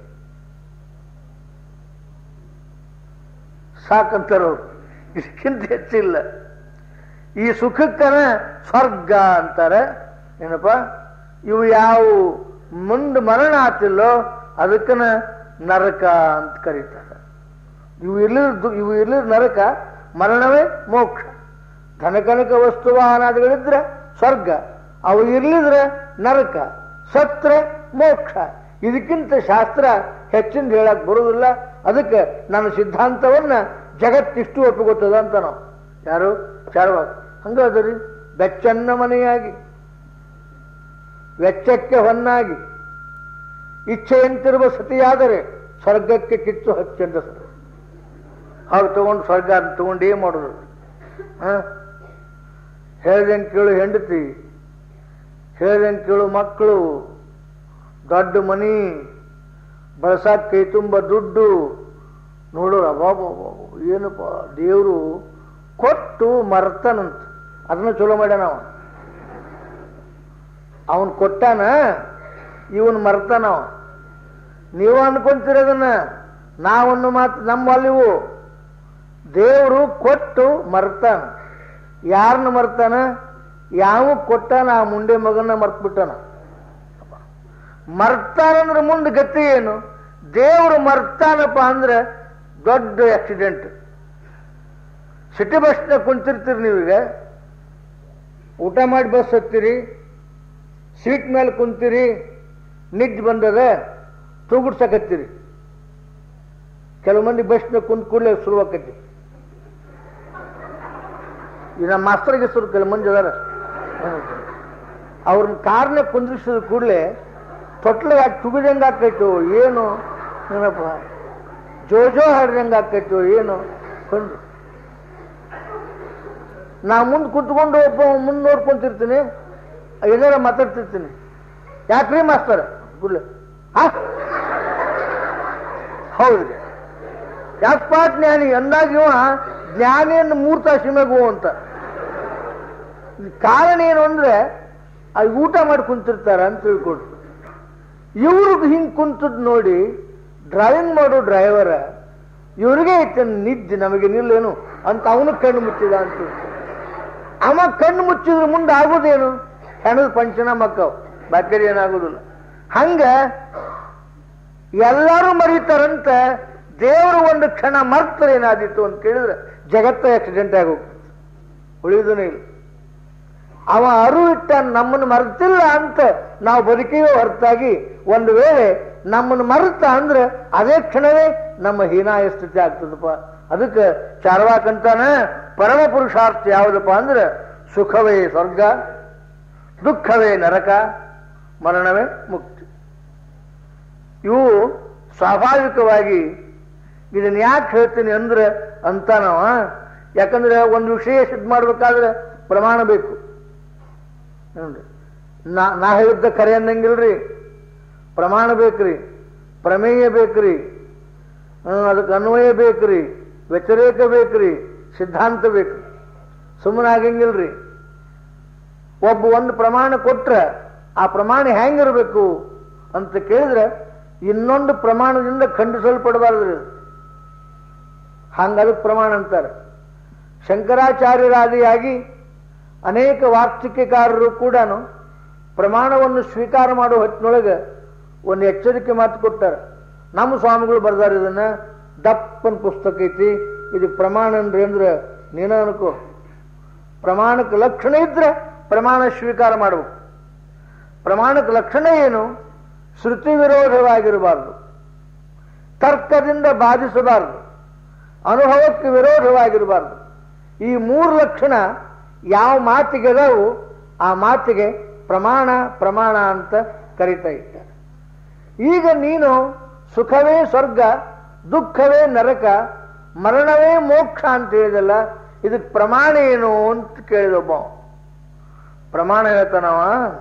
ಸಾಕಂತಾರವ್ರು, ಇದಕ್ಕಿಂತ ಹೆಚ್ಚಿಲ್ಲ. ಈ ಸುಖಕ್ಕನ ಸ್ವರ್ಗ ಅಂತಾರೆ. ಏನಪ್ಪ, ಇವು ಯಾವ ಮುಂದೆ ಮರಣ ಆತಿಲ್ಲೋ ಅದಕ್ಕನ ನರಕ ಅಂತ ಕರೀತಾರೆ. ಇವು ಇರ್ಲಿದ್ದು ಇವು ಇರ್ಲಿದ್ ನರಕ, ಮರಣವೇ ಮೋಕ್ಷ. ಧನಕನಕ ವಸ್ತು ವಾಹನಾದಿಗಳಿದ್ರೆ ಸ್ವರ್ಗ, ಅವು ಇರ್ಲಿದ್ರೆ ನರಕ, ಸತ್ರೆ ಮೋಕ್ಷ. ಇದಕ್ಕಿಂತ ಶಾಸ್ತ್ರ ಹೆಚ್ಚಿಂದ ಹೇಳಕ್ ಬರುವುದಿಲ್ಲ. ಅದಕ್ಕೆ ನನ್ನ ಸಿದ್ಧಾಂತವನ್ನ ಜಗತ್ತಿಷ್ಟು ಒಪ್ಪಿಗೊತ್ತದ ಅಂತ ನಾವು ಯಾರು ಚಾರವಾದ ಹಂಗದರಿ. ಬೆಚ್ಚನ್ನ ಮನೆಯಾಗಿ, ವೆಚ್ಚಕ್ಕೆ ಹೊನ್ನಾಗಿ, ಇಚ್ಛೆಯಂತಿರುವ ಸತಿಯಾದರೆ ಸ್ವರ್ಗಕ್ಕೆ ಕಿಚ್ಚು ಹಚ್ಚೆಂದ ಸತಿ. ಹಾಗೆ ತಗೊಂಡು ಸ್ವರ್ಗ ತಗೊಂಡು ಏನ್ ಮಾಡೋದು? ಹ ಹೇಳ್ದಂಗೆ ಕೇಳು ಹೆಂಡತಿ, ಹೇಳ್ದಂಗೆ ಕೇಳು ಮಕ್ಕಳು, ದೊಡ್ಡ ಮನಿ, ಬಳಸಾಕ್ ಕೈ ತುಂಬ ದುಡ್ಡು. ನೋಡೋರು ಅಬಾಬಾಬು ಏನಪ್ಪ, ದೇವರು ಕೊಟ್ಟು ಮರ್ತನಂತ. ಅದನ್ನ ಚಲೋ ಮಾಡ್ಯಾನ ಅವ. ಅವನ್ ಕೊಟ್ಟಾನ, ಇವನ್ ಮರ್ತಾನವ. ನೀವು ಅನ್ಕೊಂತೀರದನ್ನ, ನಾವನ್ನು ಮಾತು ನಮ್ಮಲ್ಲಿವು. ದೇವರು ಕೊಟ್ಟು ಮರ್ತಾನ. ಯಾರನ್ನ ಮರ್ತಾನ? ಯಾವ ಕೊಟ್ಟಾನ ಆ ಮುಂಡೆ ಮಗನ ಮರ್ತ್ಬಿಟ್ಟಾನ. ಮರ್ತಾನಂದ್ರೆ ಮುಂದೆ ಗತಿ ಏನು? ದೇವರು ಮರ್ತಾನಪ್ಪ ಅಂದ್ರೆ ದೊಡ್ಡ ಆಕ್ಸಿಡೆಂಟ್. ಸಿಟಿ ಬಸ್ನ ಕುಂತಿರ್ತೀರಿ ನೀವೀಗ, ಊಟ ಮಾಡಿ ಬಸ್ ಹತ್ತೀರಿ, ಸೀಟ್ ಮೇಲೆ ಕುಂತೀರಿ, ನಿದ್ದೆ ಬಂದದ, ತೂಗುಡ್ಸಕತ್ತೀರಿ. ಕೆಲವು ಮಂದಿ ಬಸ್ನ ಕುಂತ ಕೂಡಲೇ ಶುರುವಾಕತಿ. ಈ ನಮ್ಮ ಮಾಸ್ತರ್ಗೆ ಸುರು ಕೆಲವು ಮಂದಿ ಅದಾರ, ಅವ್ರನ್ನ ಕಾರ್ನ ಕುಂದ್ರಿಸಿದ ಕೂಡಲೇ ತೊಟ್ಲ ಯಾಕೆ ತುಗಿದಂಗೆ ಆಕೈತು ಏನು ಏನಪ್ಪ, ಜೋಜೋ ಹಾಡ್ದಂಗೆ ಆಕೈತು ಏನು ಕೊಂಡು. ನಾ ಮುಂದೆ ಕುತ್ಕೊಂಡು ಒಬ್ಬ ಮುಂದೆ ನೋಡ್ಕೊಂತಿರ್ತೀನಿ, ಏನಾರ ಮಾತಾಡ್ತಿರ್ತೀನಿ. ಯಾಕ್ರಿ ಮಾಸ್ತರ ಕೂಡಲೇ ಹೌದ್ರಿ, ಯಾಕಪ್ಪ ಜ್ಞಾನಿ ಅಂದಾಗ ಇವ ಜ್ಞಾನಿಯನ್ನು ಮೂರು ತಾಸು ಮಗು ಅಂತ. ಕಾರಣ ಏನು ಅಂದ್ರೆ ಅದು ಊಟ ಮಾಡಿ ಕುಂತಿರ್ತಾರ ಅಂತ ತಿಳ್ಕೊಡ್ರಿ. ಇವ್ರಿಗೆ ಹಿಂಗೆ ಕುಂತದ್ ನೋಡಿ ಡ್ರೈವಿಂಗ್ ಮಾಡೋ ಡ್ರೈವರ ಇವ್ರಿಗೆ ಐತೆ ನಿದ್ದೆ, ನಮಗೆ ನಿಲ್ಲೇನು ಅಂತ ಅವನು ಕಣ್ಣು ಮುಚ್ಚಿದ ಅಂತ. ಅವ ಕಣ್ಣು ಮುಚ್ಚಿದ್ರೆ ಮುಂದೆ ಆಗೋದೇನು? ಹೆಣದ ಪಂಚನ ಮಕ್ಕವು, ಬಾಕರಿ ಏನಾಗೋದಿಲ್ಲ. ಹಂಗ ಎಲ್ಲರೂ ಮರೀತಾರಂತ ದೇವರು ಒಂದು ಕ್ಷಣ ಮರ್ತರೆ ಏನಾದಿತ್ತು ಅಂತ ಕೇಳಿದ್ರೆ ಜಗತ್ತ ಆಕ್ಸಿಡೆಂಟ್ ಆಗೋಗ್ತದೆ, ಉಳಿದನೇ ಇಲ್ಲ. ಅವ ಅರು ಇಟ್ಟ ನಮ್ಮನ್ನು ಮರೆತಿಲ್ಲ ಅಂತ ನಾವು ಬದುಕಿಯೋ ಹೊರತಾಗಿ ಒಂದು ವೇಳೆ ನಮ್ಮನ್ನು ಮರೆತ ಅಂದ್ರೆ ಅದೇ ಕ್ಷಣವೇ ನಮ್ಮ ಹೀನಾಯ ಸ್ಥಿತಿ ಆಗ್ತದಪ್ಪ. ಅದಕ್ಕೆ ಚಾರ್ವಾಕಂತಾನ ಪರಮ ಪುರುಷಾರ್ಥ ಯಾವುದಪ್ಪ ಅಂದ್ರೆ ಸುಖವೇ ಸ್ವರ್ಗ, ದುಃಖವೇ ನರಕ, ಮರಣವೇ ಮುಕ್ತಿ. ಇವು ಸ್ವಾಭಾವಿಕವಾಗಿ ಇದನ್ನ ಯಾಕೆ ಹೇಳ್ತೀನಿ ಅಂದ್ರೆ ಅಂತ ನಾವ, ಯಾಕಂದ್ರೆ ಒಂದು ವಿಷಯ ಸಿದ್ಧ ಮಾಡ್ಬೇಕಾದ್ರೆ ಪ್ರಮಾಣ ಬೇಕು. ನಾ ನಾ ಹೇಳಿದ್ದ ಕರೆ ಅನ್ನಂಗಿಲ್ರಿ, ಪ್ರಮಾಣ ಬೇಕ್ರಿ, ಪ್ರಮೇಯ ಬೇಕ್ರಿ, ಅದಕ್ಕೆ ಅನ್ವಯ ಬೇಕ್ರಿ, ವ್ಯತಿರೇಕ ಬೇಕ್ರಿ, ಸಿದ್ಧಾಂತ ಬೇಕು. ಸುಮ್ಮನೆ ಆಗಂಗಿಲ್ರಿ. ಒಬ್ಬ ಒಂದು ಪ್ರಮಾಣ ಕೊಟ್ರೆ ಆ ಪ್ರಮಾಣ ಹೆಂಗಿರ್ಬೇಕು ಅಂತ ಕೇಳಿದ್ರೆ ಇನ್ನೊಂದು ಪ್ರಮಾಣದಿಂದ ಖಂಡಿಸಲ್ಪಡಬಾರ್ದು. ಹಂಗದಕ್ಕೆ ಪ್ರಮಾಣ ಅಂತಾರೆ. ಶಂಕರಾಚಾರ್ಯರಾದಿಯಾಗಿ ಅನೇಕ ವಾರ್ಷಿಕಕಾರರು ಕೂಡ ಪ್ರಮಾಣವನ್ನು ಸ್ವೀಕಾರ ಮಾಡುವ ಹೊತ್ತಿನೊಳಗೆ ಒಂದು ಎಚ್ಚರಿಕೆ ಮಾತು ಕೊಟ್ಟಾರೆ. ನಮ್ಮ ಸ್ವಾಮಿಗಳು ಬರ್ದಾರ, ಇದನ್ನ ದಪ್ಪನ ಪುಸ್ತಕ ಐತಿ, ಇದಕ್ಕೆ ಪ್ರಮಾಣ ಅಂದ್ರೆ ಅಂದ್ರೆ ನೀನ ಅನ್ಕೋ. ಪ್ರಮಾಣಕ್ಕೆ ಲಕ್ಷಣ ಇದ್ರೆ ಪ್ರಮಾಣ ಸ್ವೀಕಾರ ಮಾಡಬೇಕು. ಪ್ರಮಾಣಕ್ಕೆ ಲಕ್ಷಣ ಏನು? ಶ್ರುತಿ ವಿರೋಧವಾಗಿರಬಾರದು, ತರ್ಕದಿಂದ ಬಾಧಿಸಬಾರದು, ಅನುಭವಕ್ಕೆ ವಿರೋಧವಾಗಿರಬಾರದು. ಈ ಮೂರು ಲಕ್ಷಣ ಯಾವ ಮಾತಿಗೆ ಅದಾವು ಆ ಮಾತಿಗೆ ಪ್ರಮಾಣ ಪ್ರಮಾಣ ಅಂತ ಕರೀತಾ ಇದ್ದಾರೆ. ಈಗ ನೀನು ಸುಖವೇ ಸ್ವರ್ಗ, ದುಃಖವೇ ನರಕ, ಮರಣವೇ ಮೋಕ್ಷ ಅಂತ ಹೇಳಿದಲ್ಲ, ಇದಕ್ಕೆ ಪ್ರಮಾಣ ಏನು ಅಂತ ಕೇಳಿದೊಬ್ಬ. ಪ್ರಮಾಣ ಹೇಳ್ತಾನವ,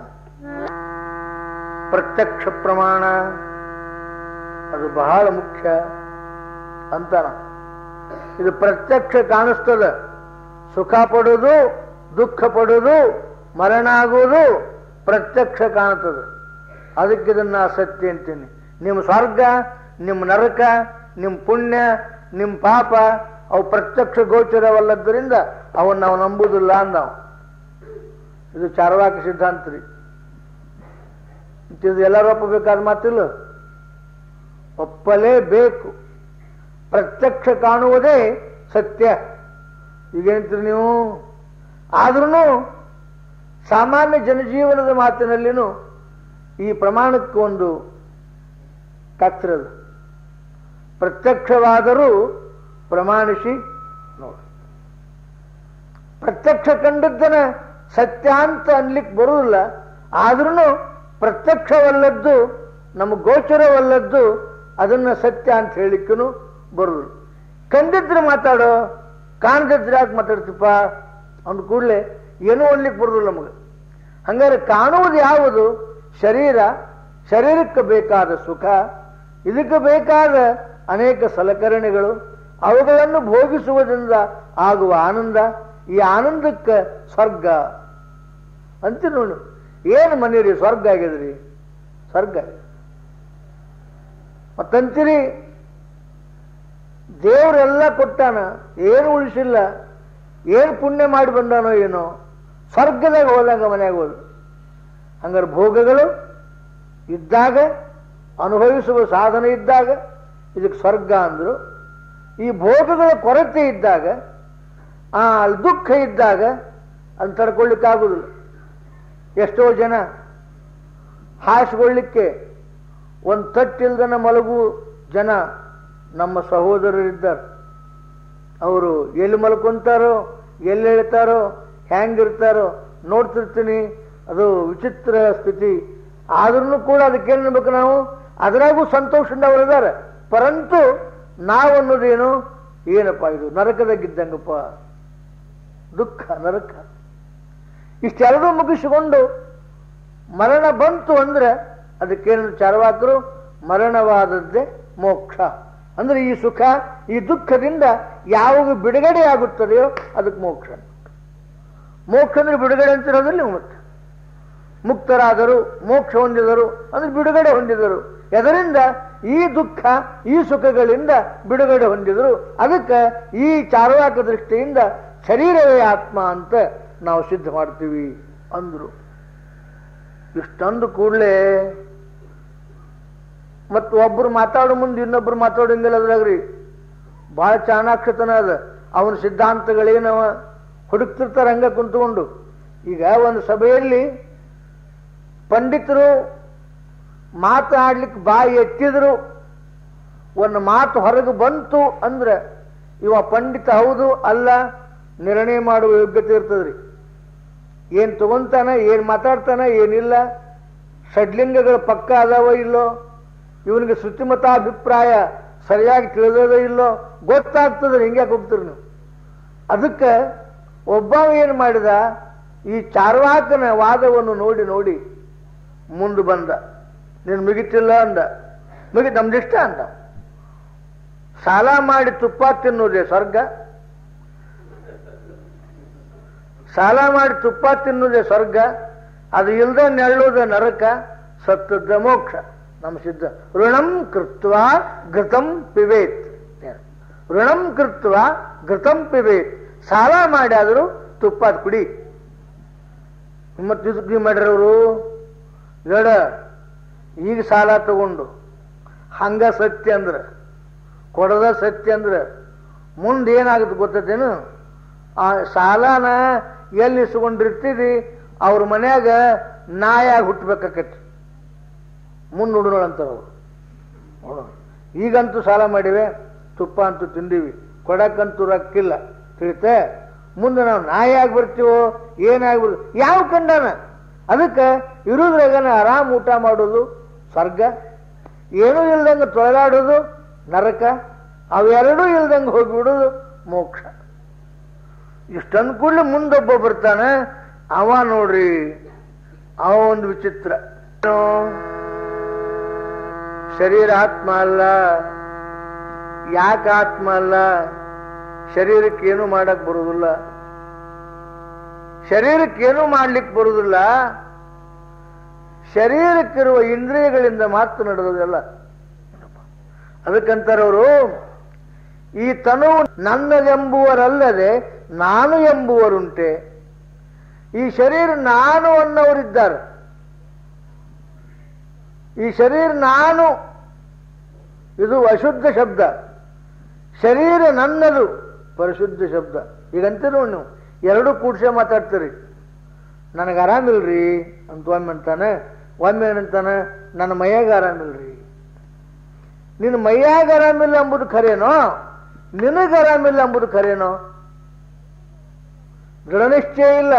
ಪ್ರತ್ಯಕ್ಷ ಪ್ರಮಾಣ, ಅದು ಬಹಳ ಮುಖ್ಯ ಅಂತಾನ. ಇದು ಪ್ರತ್ಯಕ್ಷ ಕಾಣಿಸ್ತದ. ಸುಖ ಪಡೋದು, ದುಃಖ ಪಡೋದು, ಮರಣ ಆಗೋದು ಪ್ರತ್ಯಕ್ಷ ಕಾಣ್ತದೆ. ಅದಕ್ಕೆ ಇದನ್ನ ಸತ್ಯ ಅಂತೀನಿ. ನಿಮ್ಮ ಸ್ವರ್ಗ, ನಿಮ್ಮ ನರಕ, ನಿಮ್ಮ ಪುಣ್ಯ, ನಿಮ್ಮ ಪಾಪ ಅವು ಪ್ರತ್ಯಕ್ಷ ಗೋಚರವಲ್ಲದ್ದರಿಂದ ಅವನ್ನ ನಾವು ನಂಬುದಿಲ್ಲ ಅಂದವ. ಇದು ಚಾರ್ವಾಕ ಸಿದ್ಧಾಂತ ರೀ. ಇದು ಎಲ್ಲರೂ ಒಪ್ಪಬೇಕಾದ ಮಾತಿಲ್ಲ, ಒಪ್ಪಲೇಬೇಕು. ಪ್ರತ್ಯಕ್ಷ ಕಾಣುವುದೇ ಸತ್ಯ. ಈಗೇಂತೀರಿ ನೀವು? ಆದ್ರೂ ಸಾಮಾನ್ಯ ಜನಜೀವನದ ಮಾತಿನಲ್ಲಿನೂ ಈ ಪ್ರಮಾಣಕ್ಕೆ ಒಂದು ಕತ್ತಿರದು. ಪ್ರತ್ಯಕ್ಷವಾದರೂ ಪ್ರಮಾಣಿಸಿ ನೋಡಿ. ಪ್ರತ್ಯಕ್ಷ ಕಂಡದ್ದನ ಸತ್ಯ ಅಂತ ಅನ್ಲಿಕ್ಕೆ ಬರುವುದಿಲ್ಲ. ಆದ್ರೂ ಪ್ರತ್ಯಕ್ಷವಲ್ಲದ್ದು, ನಮಗೆ ಗೋಚರವಲ್ಲದ್ದು ಅದನ್ನ ಸತ್ಯ ಅಂತ ಹೇಳಿಕ್ಕೂ ಬರುವುದಿಲ್ಲ. ಕಂಡಿದ್ರೆ ಮಾತಾಡೋ, ಕಾಣದಿದ್ರೆ ಯಾಕೆ ಮಾತಾಡ್ತಿಪ್ಪ ಅಂದ ಕೂಡಲೇ ಏನೂ ಅನ್ಲಿಕ್ಕೆ ಬರುವುದಿಲ್ಲ ನಮಗೆ. ಹಂಗಾರೆ ಕಾಣುವುದು ಯಾವುದು? ಶರೀರ, ಶರೀರಕ್ಕೆ ಬೇಕಾದ ಸುಖ, ಇದಕ್ಕೆ ಬೇಕಾದ ಅನೇಕ ಸಲಕರಣೆಗಳು, ಅವುಗಳನ್ನು ಭೋಗಿಸುವುದರಿಂದ ಆಗುವ ಆನಂದ. ಈ ಆನಂದಕ್ಕೆ ಸ್ವರ್ಗ ಅಂತ ನೋಡು. ಏನು ಮನೀರಿ ಸ್ವರ್ಗ ಆಗಿದ್ರಿ? ಸ್ವರ್ಗ ಮತ್ತಂತೀರಿ ದೇವರೆಲ್ಲ ಕೊಟ್ಟಾನ, ಏನು ಉಳಿಸಿಲ್ಲ, ಏನು ಪುಣ್ಯ ಮಾಡಿ ಬಂದಾನೋ ಏನೋ, ಸ್ವರ್ಗದಾಗ ಹೋದಂಗ ಮನೆಯಾಗ ಹೋದು. ಹಂಗಾರೆ ಭೋಗಗಳು ಇದ್ದಾಗ, ಅನುಭವಿಸುವ ಸಾಧನೆ ಇದ್ದಾಗ ಇದಕ್ಕೆ ಸ್ವರ್ಗ ಅಂದ್ರು. ಈ ಭೋಗಗಳ ಕೊರತೆ ಇದ್ದಾಗ, ಆ ದುಃಖ ಇದ್ದಾಗ ಅದು ತಡ್ಕೊಳ್ಳಿಕ್ಕಾಗುದಿಲ್ಲ. ಎಷ್ಟೋ ಜನ ಹಾಸಿಕೊಳ್ಳಿಕ್ಕೆ ಒಂದು ತಟ್ಟಿಲ್ದನ ಮಲಗು ಜನ ನಮ್ಮ ಸಹೋದರರಿದ್ದಾರೆ. ಅವರು ಎಲ್ಲಿ ಮಲ್ಕೊಂತಾರೋ, ಎಲ್ಲಿ ಹೇಳ್ತಾರೋ, ಹೆಂಗಿರ್ತಾರೋ ನೋಡ್ತಿರ್ತೀನಿ. ಅದು ವಿಚಿತ್ರ ಸ್ಥಿತಿ. ಆದ್ರೂ ಕೂಡ ಅದಕ್ಕೇನು ಅನ್ಬೇಕು ನಾವು? ಅದರಾಗೂ ಸಂತೋಷದಿಂದ ಅವರಿದ್ದಾರೆ. ಪರಂತು ನಾವು ಅನ್ನೋದೇನು? ಏನಪ್ಪ ಇದು ನರಕದಾಗಿದ್ದಂಗಪ್ಪ, ದುಃಖ ನರಕ. ಇಷ್ಟೆರಡೂ ಮುಗಿಸಿಕೊಂಡು ಮರಣ ಬಂತು ಅಂದ್ರೆ ಅದಕ್ಕೇನು ಚಾರ್ವಾಕರು ಮರಣವಾದದ್ದೇ ಮೋಕ್ಷ ಅಂದ್ರೆ ಈ ಸುಖ ಈ ದುಃಖದಿಂದ ಯಾವಾಗ ಬಿಡುಗಡೆ ಆಗುತ್ತದೆಯೋ ಅದಕ್ಕೆ ಮೋಕ್ಷ. ಮೋಕ್ಷ ಅಂದ್ರೆ ಬಿಡುಗಡೆ ಅಂತಿರೋದ್ರಲ್ಲಿ ಮತ್ತೆ ಮುಕ್ತರಾದರು, ಮೋಕ್ಷ ಹೊಂದಿದರು ಅಂದ್ರೆ ಬಿಡುಗಡೆ ಹೊಂದಿದರು. ಅದರಿಂದ ಈ ದುಃಖ ಈ ಸುಖಗಳಿಂದ ಬಿಡುಗಡೆ ಹೊಂದಿದರು. ಅದಕ್ಕೆ ಈ ಚಾರ್ವಾಕ ದೃಷ್ಟಿಯಿಂದ ಶರೀರವೇ ಆತ್ಮ ಅಂತ ನಾವು ಸಿದ್ಧ ಮಾಡ್ತೀವಿ ಅಂದ್ರು. ಇಷ್ಟೊಂದು ಕೂಡಲೇ ಮತ್ತು ಒಬ್ರು ಮಾತಾಡೋ ಮುಂದೆ ಇನ್ನೊಬ್ರು ಮಾತಾಡೋಂಗಿಲ್ಲ. ಅದ್ರಾಗ್ರಿ ಬಹಳ ಚಾಣಾಕ್ಷತನ ಅದ. ಅವನ ಸಿದ್ಧಾಂತಗಳೇನವ ಹುಡುಕ್ತಿರ್ತಾರೆ ಹಂಗ ಕುಂತ್ಕೊಂಡು. ಈಗ ಒಂದು ಸಭೆಯಲ್ಲಿ ಪಂಡಿತರು ಮಾತಾಡ್ಲಿಕ್ಕೆ ಬಾಯಿ ಎತ್ತಿದ್ರು, ಒಂದು ಮಾತು ಹೊರಗೆ ಬಂತು ಅಂದ್ರೆ ಇವ ಪಂಡಿತ ಹೌದು ಅಲ್ಲ ನಿರ್ಣಯ ಮಾಡುವ ಯೋಗ್ಯತೆ ಇರ್ತದ್ರಿ. ಏನ್ ತಗೊಂತಾನ, ಏನ್ ಮಾತಾಡ್ತಾನ, ಏನಿಲ್ಲ, ಷಡ್ಲಿಂಗಗಳ ಪಕ್ಕ ಅದಾವ ಇಲ್ಲೋ, ಇವನಿಗೆ ಶ್ರುತಿಮತಾಭಿಪ್ರಾಯ ಸರಿಯಾಗಿ ತಿಳಿದೋ ಇಲ್ಲೋ ಗೊತ್ತಾಗ್ತದ್ರಿ. ಹಿಂಗ್ಯಾಕೆ ಹೋಗ್ತೀರಿ ನೀವು? ಅದಕ್ಕೆ ಒಬ್ಬ ಏನು ಮಾಡಿದ, ಈ ಚಾರ್ವಾಕನ ವಾದವನ್ನು ನೋಡಿ ನೋಡಿ ಮುಂದೆ ಬಂದ. ನೀನು ಮುಗಿತಿಲ್ಲ ಅಂದ. ಮುಗಿ ನಮ್ದಿಷ್ಟ ಅಂದ. ಸಾಲ ಮಾಡಿ ತುಪ್ಪ ತಿನ್ನುವುದೇ ಸ್ವರ್ಗ, ಸಾಲ ಮಾಡಿ ತುಪ್ಪ ತಿನ್ನುವುದೇ ಸ್ವರ್ಗ, ಅದು ಇಲ್ದ ನೆಳ್ಳೋದ ನರಕ, ಸತ್ತದ ಮೋಕ್ಷ. ನಮ್ಮ ಸಿದ್ಧ ಋಣಂ ಕೃತ್ವ ಘೃತಂ ಪಿಬೇತ್, ಋಣಂ ಕೃತ್ವ ಘೃತಂ ಪಿಬೇತ್. ಸಾಲ ಮಾಡಿ ಆದರೂ ತುಪ್ಪ ಕುಡಿ. ಮತ್ತೆ ಇದಕ್ಕೆ ಮಾಡ್ರವರು ಗಡ ಈಗ ಸಾಲ ತಗೊಂಡು ಹಂಗ ಸತ್ಯ ಅಂದ್ರೆ, ಕೊಡದ ಸತ್ಯ ಅಂದ್ರೆ ಮುಂದೇನಾಗುತ್ತೆ ಗೊತ್ತೇನು? ಆ ಸಾಲನ ಎಲ್ಲಿ ಇಸ್ಕೊಂಡಿರ್ತೀರಿ ಅವ್ರ ಮನ್ಯಾಗ ನಾಯಾಗಿ ಹುಟ್ಟಬೇಕಾಕೈತಿ. ಮುಂದೆ ನೋಡೋಣಂತಾರ ಅವರು. ನೋಡೋಣ, ಈಗಂತೂ ಸಾಲ ಮಾಡಿವೆ, ತುಪ್ಪ ಅಂತೂ ತಿಂದೀವಿ, ಕೊಡಕ್ಕಂತೂ ರೊಕ್ಕಿಲ್ಲ, ತಿಳಿತೆ. ಮುಂದೆ ನಾವು ನಾಯಾಗಿ ಬರ್ತೀವೋ ಏನಾಗ್ಬೋದು? ಯಾವ ಕಂಡನ? ಅದಕ್ಕೆ ಇರುದ್ರಾಗನ ಆರಾಮ್ ಊಟ ಮಾಡೋದು ಸ್ವರ್ಗ, ಏನೂ ಇಲ್ದಂಗೆ ತೊಳೆದಾಡೋದು ನರಕ, ಅವೆರಡೂ ಇಲ್ದಂಗೆ ಹೋಗಿಬಿಡೋದು ಮೋಕ್ಷ. ಇಷ್ಟಂದು ಕೂಡಲೇ ಮುಂದೊಬ್ಬ ಬರ್ತಾನೆ, ಅವ ನೋಡ್ರಿ ಅವ ಒಂದು ವಿಚಿತ್ರ. ಶರೀರ ಆತ್ಮ ಅಲ್ಲ. ಯಾಕೆ ಆತ್ಮ ಅಲ್ಲ? ಶರೀರಕ್ಕೇನು ಮಾಡಕ್ ಬರುವುದಿಲ್ಲ, ಶರೀರಕ್ಕೇನು ಮಾಡ್ಲಿಕ್ಕೆ ಬರುವುದಿಲ್ಲ. ಶರೀರಕ್ಕಿರುವ ಇಂದ್ರಿಯಗಳಿಂದ ಮಾತ್ರ ನಡೆದದಲ್ಲ. ಅದಕ್ಕಂತಾರವರು, ಈ ತನುವು ನನ್ನದೆಂಬುವರಲ್ಲದೆ ನಾನು ಎಂಬುವರುಂಟೆ. ಈ ಶರೀರ ನಾನು ಅನ್ನೋರಿದ್ದಾರೆ. ಈ ಶರೀರ ನಾನು, ಇದು ಅಶುದ್ಧ ಶಬ್ದ. ಶರೀರ ನನ್ನದು ಪರಿಶುದ್ಧ ಶಬ್ದ. ಈಗಂತೀರ ನೀವು ಎರಡೂ ಕೂಡ್ಸೆ ಮಾತಾಡ್ತೀರಿ. ನನಗೆ ಆರಾಮಿಲ್ರಿ ಅಂತ ಒಮ್ಮೆ ಅಂತಾನೆ, ಒಮ್ಮೆ ಏನಂತಾನೆ ನನ್ನ ಮೈಯಾಗ ಆರಾಮಿಲ್ರಿ. ನಿನ್ನ ಮೈಯಾಗ ಆರಾಮಿಲ್ಲ ಎಂಬುದು ಖರೇನೋ, ನಿನಗೆ ಆರಾಮಿಲ್ಲ ಎಂಬುದು ಖರೇನೋ? ದೃಢ ನಿಶ್ಚಯ ಇಲ್ಲ.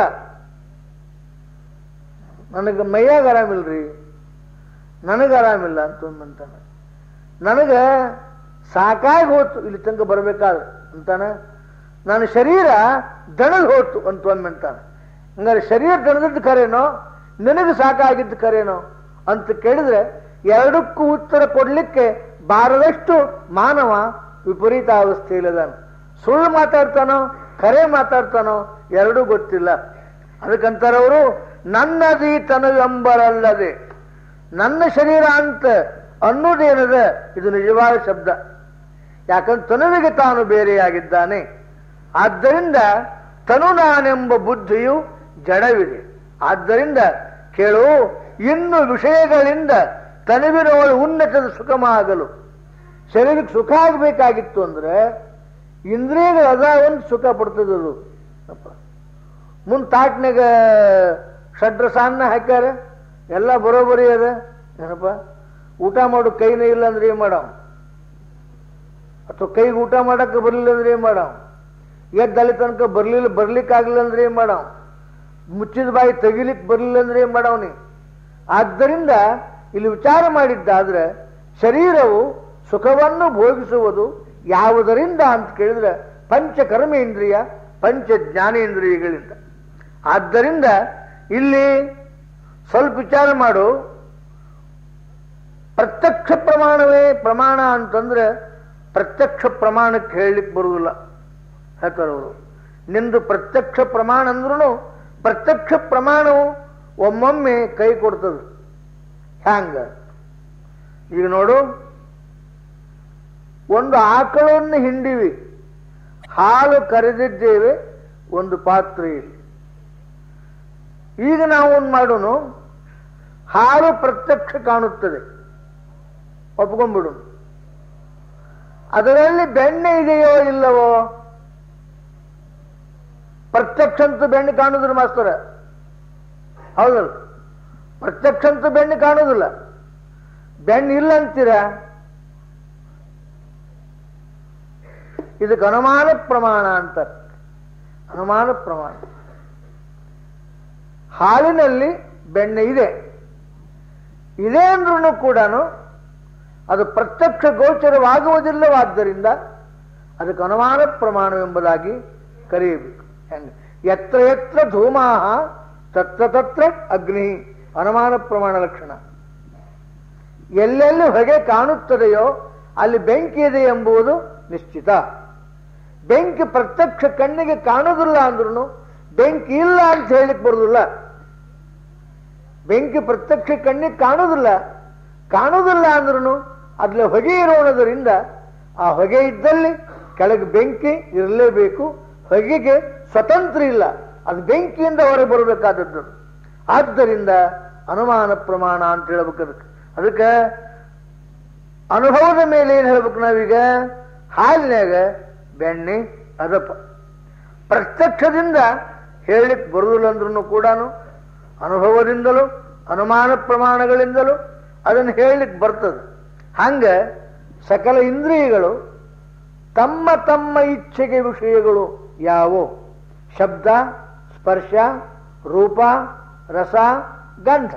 ನನಗೆ ಮೈಯಾಗ ಆರಾಮಿಲ್ರಿ, ನನಗೆ ಆರಾಮಿಲ್ಲ ಅಂತ ಅಂತಾನೆ. ನನಗೆ ಸಾಕಾಗಿ ಹೋತು ಇಲ್ಲಿ ತನಕ ಬರಬೇಕಾದ್ರೆ ಅಂತಾನೆ. ನನ್ನ ಶರೀರ ದಣದ್ ಹೋತು ಅಂತ ಒಮ್ಮೆ ಅಂತಾನೆ. ಹಂಗಾರೆ ಶರೀರ ದಣದದ್ದು ಖರೇನೋ, ನಿನಗೆ ಸಾಕಾಗಿದ್ದು ಖರೇನೋ ಅಂತ ಕೇಳಿದ್ರೆ ಎರಡಕ್ಕೂ ಉತ್ತರ ಕೊಡ್ಲಿಕ್ಕೆ ಬಾರದಷ್ಟು ಮಾನವ ವಿಪರೀತ ಅವಸ್ಥೆಯಿಲ್ಲದಾನ. ಸುಳ್ಳು ಮಾತಾಡ್ತಾನೋ ಖರೆ ಮಾತಾಡ್ತಾನೋ ಎರಡೂ ಗೊತ್ತಿಲ್ಲ. ಅದಕ್ಕಂತಾರವರು, ನನ್ನದೀ ತನವೆಂಬರಲ್ಲದೆ, ನನ್ನ ಶರೀರ ಅಂತ ಅನ್ನೋದೇನದ ಇದು ನಿಜವಾದ ಶಬ್ದ. ಯಾಕಂದ್ರೆ ತನುವಿಗೆ ತಾನು ಬೇರೆಯಾಗಿದ್ದಾನೆ. ಆದ್ದರಿಂದ ತನು ನಾನೆಂಬ ಬುದ್ಧಿಯು ಜಡವಿದೆ. ಆದ್ದರಿಂದ ಕೇಳು, ಇನ್ನು ವಿಷಯಗಳಿಂದ ತನುವಿನವಳು ಉನ್ನತದ ಸುಖಮಾಗಲು. ಶರೀರಕ್ಕೆ ಸುಖ ಆಗಬೇಕಾಗಿತ್ತು ಅಂದ್ರೆ ಇಂದ್ರಿಯಗಳು ಅದ ಒಂದು ಸುಖ ಪಡ್ತದದು. ಮುಂದೆ ತಾಟ್ನಾಗ ಷಡ್ರಸಾನ್ನ ಹಾಕ್ಯಾರ, ಎಲ್ಲ ಬರೋಬರಿ ಅದ. ಏನಪ್ಪ ಊಟ ಮಾಡು ಕೈನೇ ಇಲ್ಲ ಅಂದ್ರೆ ಏನ್ ಮಾಡವ? ಅಥವಾ ಕೈಗೆ ಊಟ ಮಾಡಕ್ಕೆ ಬರ್ಲಿಲ್ಲ ಅಂದ್ರೆ ಏನ್ ಮಾಡವ? ಎದ್ದಲ್ಲಿ ತನಕ ಬರ್ಲಿಲ್ಲ ಬರ್ಲಿಕ್ಕಾಗಲಿಲ್ಲ ಅಂದ್ರೆ ಏನ್ ಮಾಡವ? ಮುಚ್ಚಿದ ಬಾಯಿ ತೆಗಿಲಿಕ್ಕೆ ಬರ್ಲಿಲ್ಲ ಅಂದ್ರೆ ಏನ್ ಮಾಡವನಿ? ಆದ್ದರಿಂದ ಇಲ್ಲಿ ವಿಚಾರ ಮಾಡಿದ್ದಾದ್ರೆ ಶರೀರವು ಸುಖವನ್ನು ಭೋಗಿಸುವುದು ಯಾವುದರಿಂದ ಅಂತ ಕೇಳಿದ್ರೆ ಪಂಚ ಕರ್ಮೇಂದ್ರಿಯ ಪಂಚ ಜ್ಞಾನೇಂದ್ರಿಯಗಳಿಂದ. ಆದ್ದರಿಂದ ಇಲ್ಲಿ ಸ್ವಲ್ಪ ವಿಚಾರ ಮಾಡು. ಪ್ರತ್ಯಕ್ಷ ಪ್ರಮಾಣವೇ ಪ್ರಮಾಣ ಅಂತಂದ್ರೆ ಪ್ರತ್ಯಕ್ಷ ಪ್ರಮಾಣಕ್ಕೆ ಹೇಳಲಿಕ್ಕೆ ಬರುವುದಿಲ್ಲ ಹೇಳ್ತಾರವರು. ನಿಂದು ಪ್ರತ್ಯಕ್ಷ ಪ್ರಮಾಣ ಅಂದ್ರೂ ಪ್ರತ್ಯಕ್ಷ ಪ್ರಮಾಣವು ಒಮ್ಮೊಮ್ಮೆ ಕೈ ಕೊಡ್ತದೆ. ಹ್ಯಾಂಗ? ಈಗ ನೋಡು, ಒಂದು ಆಕಳನ್ನು ಹಿಂಡಿವಿ, ಹಾಲು ಕರೆದಿದ್ದೇವೆ ಒಂದು ಪಾತ್ರೆಯಲ್ಲಿ. ಈಗ ನಾವು ಒಂದು ಮಾಡೋನು, ಹಾಲು ಪ್ರತ್ಯಕ್ಷ ಕಾಣುತ್ತದೆ, ಒಪ್ಕೊಂಡ್ಬಿಡು. ಅದರಲ್ಲಿ ಬೆಣ್ಣೆ ಇದೆಯೋ ಇಲ್ಲವೋ? ಪ್ರತ್ಯಕ್ಷ ಅಂತೂ ಬೆಣ್ಣೆ ಕಾಣುದಿಲ್ಲ ಮಾಸ್ತರ, ಹೌದಲ್ಲ? ಪ್ರತ್ಯಕ್ಷ ಅಂತೂ ಬೆಣ್ಣೆ ಕಾಣುದಿಲ್ಲ. ಬೆಣ್ಣೆ ಇಲ್ಲ ಅಂತೀರ, ಇದಕ್ಕೆ ಅನುಮಾನ ಪ್ರಮಾಣ ಅಂತಾರೆ. ಅನುಮಾನ ಪ್ರಮಾಣ. ಹಾಲಿನಲ್ಲಿ ಬೆಣ್ಣೆ ಇದೆ ಇದೆ ಅಂದ್ರೂ ಕೂಡ ಅದು ಪ್ರತ್ಯಕ್ಷ ಗೋಚರವಾಗುವುದಿಲ್ಲವಾದ್ದರಿಂದ ಅದಕ್ಕೆ ಅನುಮಾನ ಪ್ರಮಾಣವೆಂಬುದಾಗಿ ಕರೆಯಬೇಕು. ಹೆಂಗೆ? ಯತ್ರ ಯತ್ರ ಧೂಮಾಹ ತತ್ರ ತತ್ರ ಅಗ್ನಿ, ಅನುಮಾನ ಪ್ರಮಾಣ ಲಕ್ಷಣ. ಎಲ್ಲೆಲ್ಲಿ ಹೊಗೆ ಕಾಣುತ್ತದೆಯೋ ಅಲ್ಲಿ ಬೆಂಕಿ ಇದೆ ಎಂಬುದು ನಿಶ್ಚಿತ. ಬೆಂಕಿ ಪ್ರತ್ಯಕ್ಷ ಕಣ್ಣಿಗೆ ಕಾಣುವುದಿಲ್ಲ ಅಂದ್ರೂ ಬೆಂಕಿ ಇಲ್ಲ ಅಂತ ಹೇಳಿಕ್ ಬರುವುದಿಲ್ಲ. ಬೆಂಕಿ ಪ್ರತ್ಯಕ್ಷ ಕಣ್ಣಿಗೆ ಕಾಣುವುದಿಲ್ಲ, ಕಾಣುವುದಿಲ್ಲ ಅಂದ್ರೂ ಅದ್ರಲ್ಲಿ ಹೊಗೆ ಇರೋಣದರಿಂದ ಆ ಹೊಗೆ ಇದ್ದಲ್ಲಿ ಕೆಳಗೆ ಬೆಂಕಿ ಇರಲೇಬೇಕು. ಹೊಗೆಗೆ ಸ್ವತಂತ್ರ ಇಲ್ಲ, ಅದು ಬೆಂಕಿಯಿಂದ ಹೊರಗೆ ಬರಬೇಕಾದದ್ದು. ಆದ್ದರಿಂದ ಅನುಮಾನ ಪ್ರಮಾಣ ಅಂತ ಹೇಳ್ಬೇಕು. ಅದಕ್ಕೆ ಅದಕ್ಕೆ ಅನುಭವದ ಮೇಲೆ ಏನ್ ಹೇಳ್ಬೇಕು ನಾವೀಗ? ಹಾಲಿನಾಗ ಬೆಣ್ಣೆ ಅದಪ್ಪ. ಪ್ರತ್ಯಕ್ಷದಿಂದ ಹೇಳಲಿಕ್ಕೆ ಬರುವುದಿಲ್ಲ ಅಂದ್ರೂ ಕೂಡ ಅನುಭವದಿಂದಲೂ ಅನುಮಾನ ಪ್ರಮಾಣಗಳಿಂದಲೂ ಅದನ್ನು ಹೇಳಲಿಕ್ಕೆ ಬರ್ತದೆ. ಹಂಗ ಸಕಲ ಇಂದ್ರಿಯಗಳು ತಮ್ಮ ತಮ್ಮ ಇಚ್ಛೆಗೆ ವಿಷಯಗಳು ಯಾವುವು? ಶಬ್ದ, ಸ್ಪರ್ಶ, ರೂಪ, ರಸ, ಗಂಧ.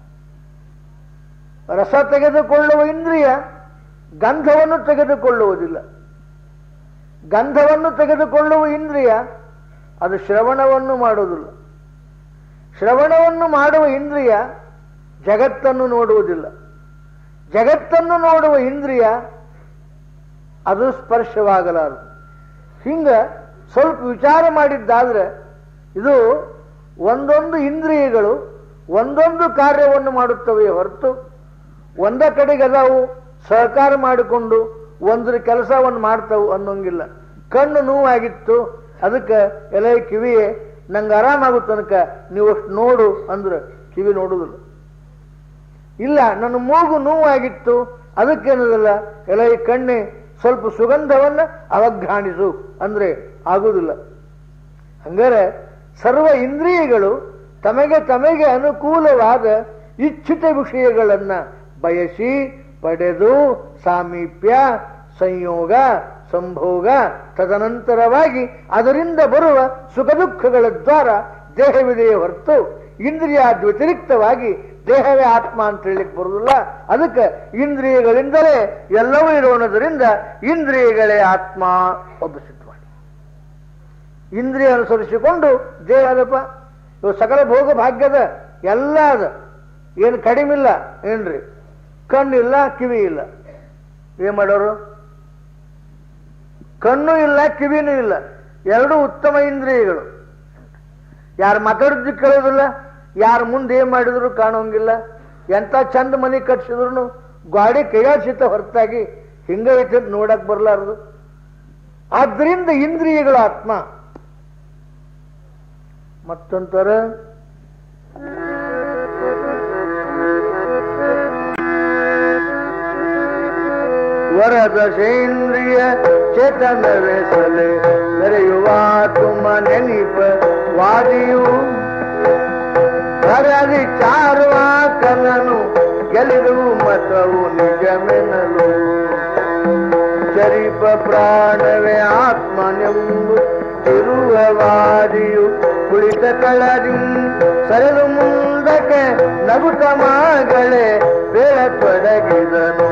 ರಸ ತೆಗೆದುಕೊಳ್ಳುವ ಇಂದ್ರಿಯ ಗಂಧವನ್ನು ತೆಗೆದುಕೊಳ್ಳುವುದಿಲ್ಲ. ಗಂಧವನ್ನು ತೆಗೆದುಕೊಳ್ಳುವ ಇಂದ್ರಿಯ ಅದು ಶ್ರವಣವನ್ನು ಮಾಡುವುದಿಲ್ಲ. ಶ್ರವಣವನ್ನು ಮಾಡುವ ಇಂದ್ರಿಯ ಜಗತ್ತನ್ನು ನೋಡುವುದಿಲ್ಲ. ಜಗತ್ತನ್ನು ನೋಡುವ ಇಂದ್ರಿಯ ಅದು ಸ್ಪರ್ಶವಾಗಲಾರದು. ಹಿಂಗ ಸ್ವಲ್ಪ ವಿಚಾರ ಮಾಡಿದ್ದಾದ್ರೆ ಇದು ಒಂದೊಂದು ಇಂದ್ರಿಯಗಳು ಒಂದೊಂದು ಕಾರ್ಯವನ್ನು ಮಾಡುತ್ತವೆ ಹೊರತು ಒಂದ ಕಡೆಗೆ ಅದಾವು ಸಹಕಾರ ಮಾಡಿಕೊಂಡು ಒಂದ್ರ ಕೆಲಸವನ್ನು ಮಾಡ್ತಾವು ಅನ್ನೋಂಗಿಲ್ಲ. ಕಣ್ಣು ನೋವಾಗಿತ್ತು, ಅದಕ್ಕೆ ಎಲೆ ಕಿವಿಯೇ ನಂಗೆ ಆರಾಮಾಗೋ ತನಕ ನೀವು ಅಷ್ಟು ನೋಡು ಅಂದ್ರೆ ಕಿವಿ ನೋಡುವುದಿಲ್ಲ. ಇಲ್ಲ, ನನ್ನ ಮೂಗು ನೋವಾಗಿತ್ತು, ಅದಕ್ಕೇನದಲ್ಲ ಎಲೆ ಕಣ್ಣೆ ಸ್ವಲ್ಪ ಸುಗಂಧವನ್ನು ಅವಘ್ರಾಣಿಸು ಅಂದ್ರೆ ಆಗುವುದಿಲ್ಲ. ಹಂಗಾರೆ ಸರ್ವ ಇಂದ್ರಿಯಗಳು ತಮಗೆ ತಮಗೆ ಅನುಕೂಲವಾದ ಇಚ್ಛಿತ ವಿಷಯಗಳನ್ನ ಬಯಸಿ ಪಡೆದು ಸಾಮೀಪ್ಯ, ಸಂಯೋಗ, ಸಂಭೋಗ, ತದನಂತರವಾಗಿ ಅದರಿಂದ ಬರುವ ಸುಖ ದುಃಖಗಳ ದ್ವಾರ ದೇಹವಿದೆಯೇ ಹೊರತು ಇಂದ್ರಿಯ ವ್ಯತಿರಿಕ್ತವಾಗಿ ದೇಹವೇ ಆತ್ಮ ಅಂತ ಹೇಳಲಿಕ್ಕೆ ಬರುವುದಿಲ್ಲ. ಅದಕ್ಕೆ ಇಂದ್ರಿಯಗಳಿಂದಲೇ ಎಲ್ಲವೂ ಇರೋಣದರಿಂದ ಇಂದ್ರಿಯಗಳೇ ಆತ್ಮ ಒಬ್ಬ ಸಿದ್ಧವಾಣಿ. ಇಂದ್ರಿಯ ಅನುಸರಿಸಿಕೊಂಡು ದೇಹದಪ್ಪ ಇವು ಸಕಲ ಭೋಗ ಭಾಗ್ಯದ ಎಲ್ಲ ಅದ, ಏನು ಕಡಿಮಿಲ್ಲ ಏನ್ರಿ. ಕಣ್ಣಿಲ್ಲ, ಕಿವಿ ಇಲ್ಲ, ಏನ್ ಮಾಡೋರು? ಕಣ್ಣು ಇಲ್ಲ, ಕಿವಿನೂ ಇಲ್ಲ, ಎರಡು ಉತ್ತಮ ಇಂದ್ರಿಯಗಳು. ಯಾರು ಮಾತಾಡಿದ್ದು ಕೇಳೋದಿಲ್ಲ, ಯಾರು ಮುಂದೆ ಏನ್ ಮಾಡಿದ್ರು ಕಾಣೋಂಗಿಲ್ಲ. ಎಂತ ಚಂದ ಮನೆ ಕಟ್ಸಿದ್ರು ಗಾಡಿ ಕೈಯಾಚಿತ ಹೊರತಾಗಿ ಹಿಂಗ ಐತೆ ನೋಡಕ್ ಬರ್ಲಾರದು. ಆದ್ರಿಂದ ಇಂದ್ರಿಯಗಳು ಆತ್ಮ. ಮತ್ತೊಂತರ ವರದಶೇಂದ್ರಿಯ ಚೇತನವೇ ಸಲೆ ನೆರೆಯುವ ತುಮ ನೆನಪ ವಾದಿಯು ಹರದಿ ಚಾರುವ ಕನನು ಗೆಲಿದು ಮತವು ನಿಜಮೆನಲು ಚರಿಪ ಪ್ರಾಣವೇ ಆತ್ಮನೆಂಬು ತಿರುವ ವಾದಿಯು ಕುಳಿತ ಕಳದಿ ಸರಿದು ಮುಂದಕ್ಕೆ ನಗುತ ಮಗಳೇ ಬೇಳ ತೊಡಗಿದನು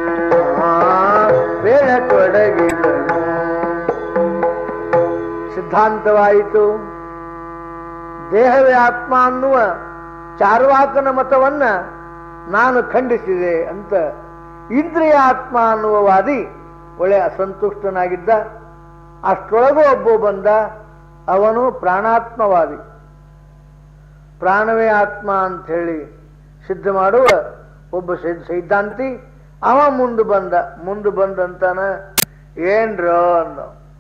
ಬೇಳ ತೊಡಗಿದನು. ಸಿದ್ಧಾಂತವಾಯಿತು. ದೇಹವೇ ಆತ್ಮ ಅನ್ನುವ ಚಾರ್ವಾಕನ ಮತವನ್ನ ನಾನು ಖಂಡಿಸಿದೆ ಅಂತ ಇಂದ್ರಿಯ ಆತ್ಮ ಅನ್ನುವ ವಾದಿ ಒಳ್ಳೆ ಅಸಂತುಷ್ಟನಾಗಿದ್ದ. ಅಷ್ಟೊಳಗೂ ಒಬ್ಬ ಬಂದ, ಅವನು ಪ್ರಾಣಾತ್ಮವಾದಿ. ಪ್ರಾಣವೇ ಆತ್ಮ ಅಂತ ಹೇಳಿ ಸಿದ್ಧ ಮಾಡುವ ಒಬ್ಬ ಸೈದ್ಧಾಂತಿ ಅವ ಮುಂದೆ ಬಂದ. ಮುಂದೆ ಬಂದಂತಾನ, ಏನ್ರೋ ಅಂದ.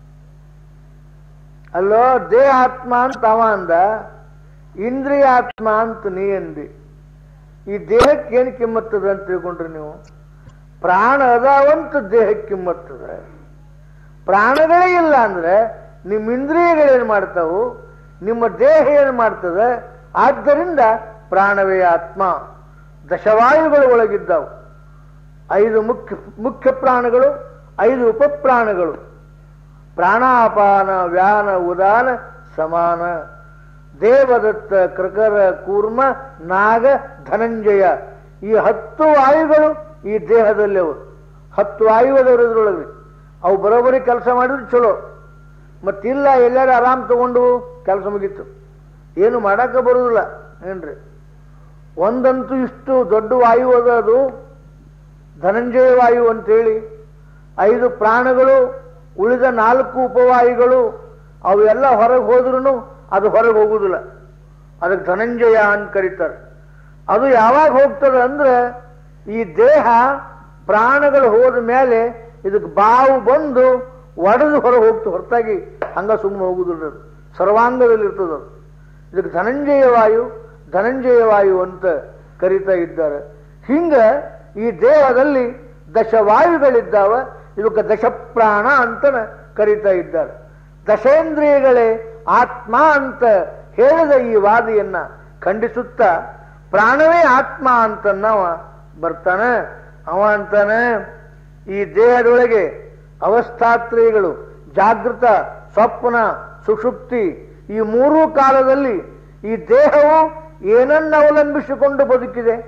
ಅಲ್ಲೋ ದೇಹ ಆತ್ಮ ಅಂತ ಅವ ಅಂದ, ಇಂದ್ರಿಯ ಆತ್ಮ ಅಂತ ನೀ ಅಂದಿ. ಈ ದೇಹಕ್ಕೆ ಏನು ಕಿಮ್ಮತ್ತದ ಅಂತ ತಿಳ್ಕೊಂಡ್ರಿ ನೀವು? ಪ್ರಾಣ ಅದಾವಂತ ದೇಹಕ್ಕೆ ಕಿಮ್ಮತ್ತದ. ಪ್ರಾಣಗಳೇ ಇಲ್ಲ ಅಂದ್ರೆ ನಿಮ್ಮ ಇಂದ್ರಿಯಗಳೇನು ಮಾಡ್ತಾವು, ನಿಮ್ಮ ದೇಹ ಏನು ಮಾಡ್ತದೆ? ಆದ್ದರಿಂದ ಪ್ರಾಣವೇ ಆತ್ಮ. ದಶವಾಯುಗಳು ಒಳಗಿದ್ದಾವು. ಐದು ಮುಖ್ಯ ಮುಖ್ಯ ಪ್ರಾಣಗಳು, ಐದು ಉಪಪ್ರಾಣಗಳು. ಪ್ರಾಣಾಪಾನ ವ್ಯಾನ ಉದಾನ ಸಮಾನ. ದೇವದತ್ತ, ಕೃಕರ, ಕೂರ್ಮ, ನಾಗ, ಧನಂಜಯ ಈ ಹತ್ತು ವಾಯುಗಳು ಈ ದೇಹದಲ್ಲಿ ಅವು. ಹತ್ತು ವಾಯುವದವರು ಇದ್ರೊಳಗೆ ಅವು ಬರೋಬ್ಬರಿ ಕೆಲಸ ಮಾಡಿದ್ರು ಚಲೋ. ಮತ್ತಿಲ್ಲ ಎಲ್ಲಾರು ಆರಾಮ್ ತಗೊಂಡು ಕೆಲಸ ಮುಗೀತು, ಏನು ಮಾಡಾಕ ಬರುವುದಿಲ್ಲ ಏನ್ರಿ. ಒಂದಂತೂ ಇಷ್ಟು ದೊಡ್ಡ ವಾಯು ಅದ, ಅದು ಧನಂಜಯ ವಾಯು ಅಂತೇಳಿ. ಐದು ಪ್ರಾಣಗಳು, ಉಳಿದ ನಾಲ್ಕು ಉಪವಾಯುಗಳು ಅವು ಎಲ್ಲ ಹೊರಗೆ ಹೋದ್ರೂ ಅದು ಹೊರಗೆ ಹೋಗುವುದಿಲ್ಲ. ಅದಕ್ಕೆ ಧನಂಜಯ ಅಂತ ಕರೀತಾರೆ. ಅದು ಯಾವಾಗ ಹೋಗ್ತದೆ ಅಂದ್ರೆ ಈ ದೇಹ ಪ್ರಾಣಗಳು ಹೋದ ಮೇಲೆ ಇದಕ್ಕೆ ಬಾವು ಬಂದು ಒಡೆದು ಹೊರಗೆ ಹೋಗ್ತು, ಹೊರತಾಗಿ ಹಂಗ ಸುಮ್ಮನೆ ಹೋಗುದಿಲ್ಲ. ಅದು ಸರ್ವಾಂಗದಲ್ಲಿ ಇರ್ತದೆ. ಇದಕ್ಕೆ ಧನಂಜಯ ವಾಯು, ಧನಂಜಯ ವಾಯು ಅಂತ ಕರೀತಾ ಇದ್ದಾರೆ. ಹಿಂಗ ಈ ದೇಹದಲ್ಲಿ ದಶವಾಯುಗಳಿದ್ದಾವ. ಇದಕ್ಕೆ ದಶಪ್ರಾಣ ಅಂತ ಕರೀತಾ ಇದ್ದಾರೆ. ದಶೇಂದ್ರಿಯಗಳೇ ಆತ್ಮ ಅಂತ ಹೇಳಿದ ಈ ವಾದಿಯನ್ನ ಖಂಡಿಸುತ್ತಾ ಪ್ರಾಣವೇ ಆತ್ಮ ಅಂತನ್ನವ ಬರ್ತಾನೆ. ಅವ ಅಂತಾನೆ, ಈ ದೇಹದೊಳಗೆ ಅವಸ್ಥಾತ್ರಯಗಳು ಜಾಗೃತ, ಸ್ವಪ್ನ, ಸುಷುಪ್ತಿ ಈ ಮೂರೂ ಕಾಲದಲ್ಲಿ ಈ ದೇಹವು ಏನನ್ನ ಅವಲಂಬಿಸಿಕೊಂಡು ಬದುಕಿದೆ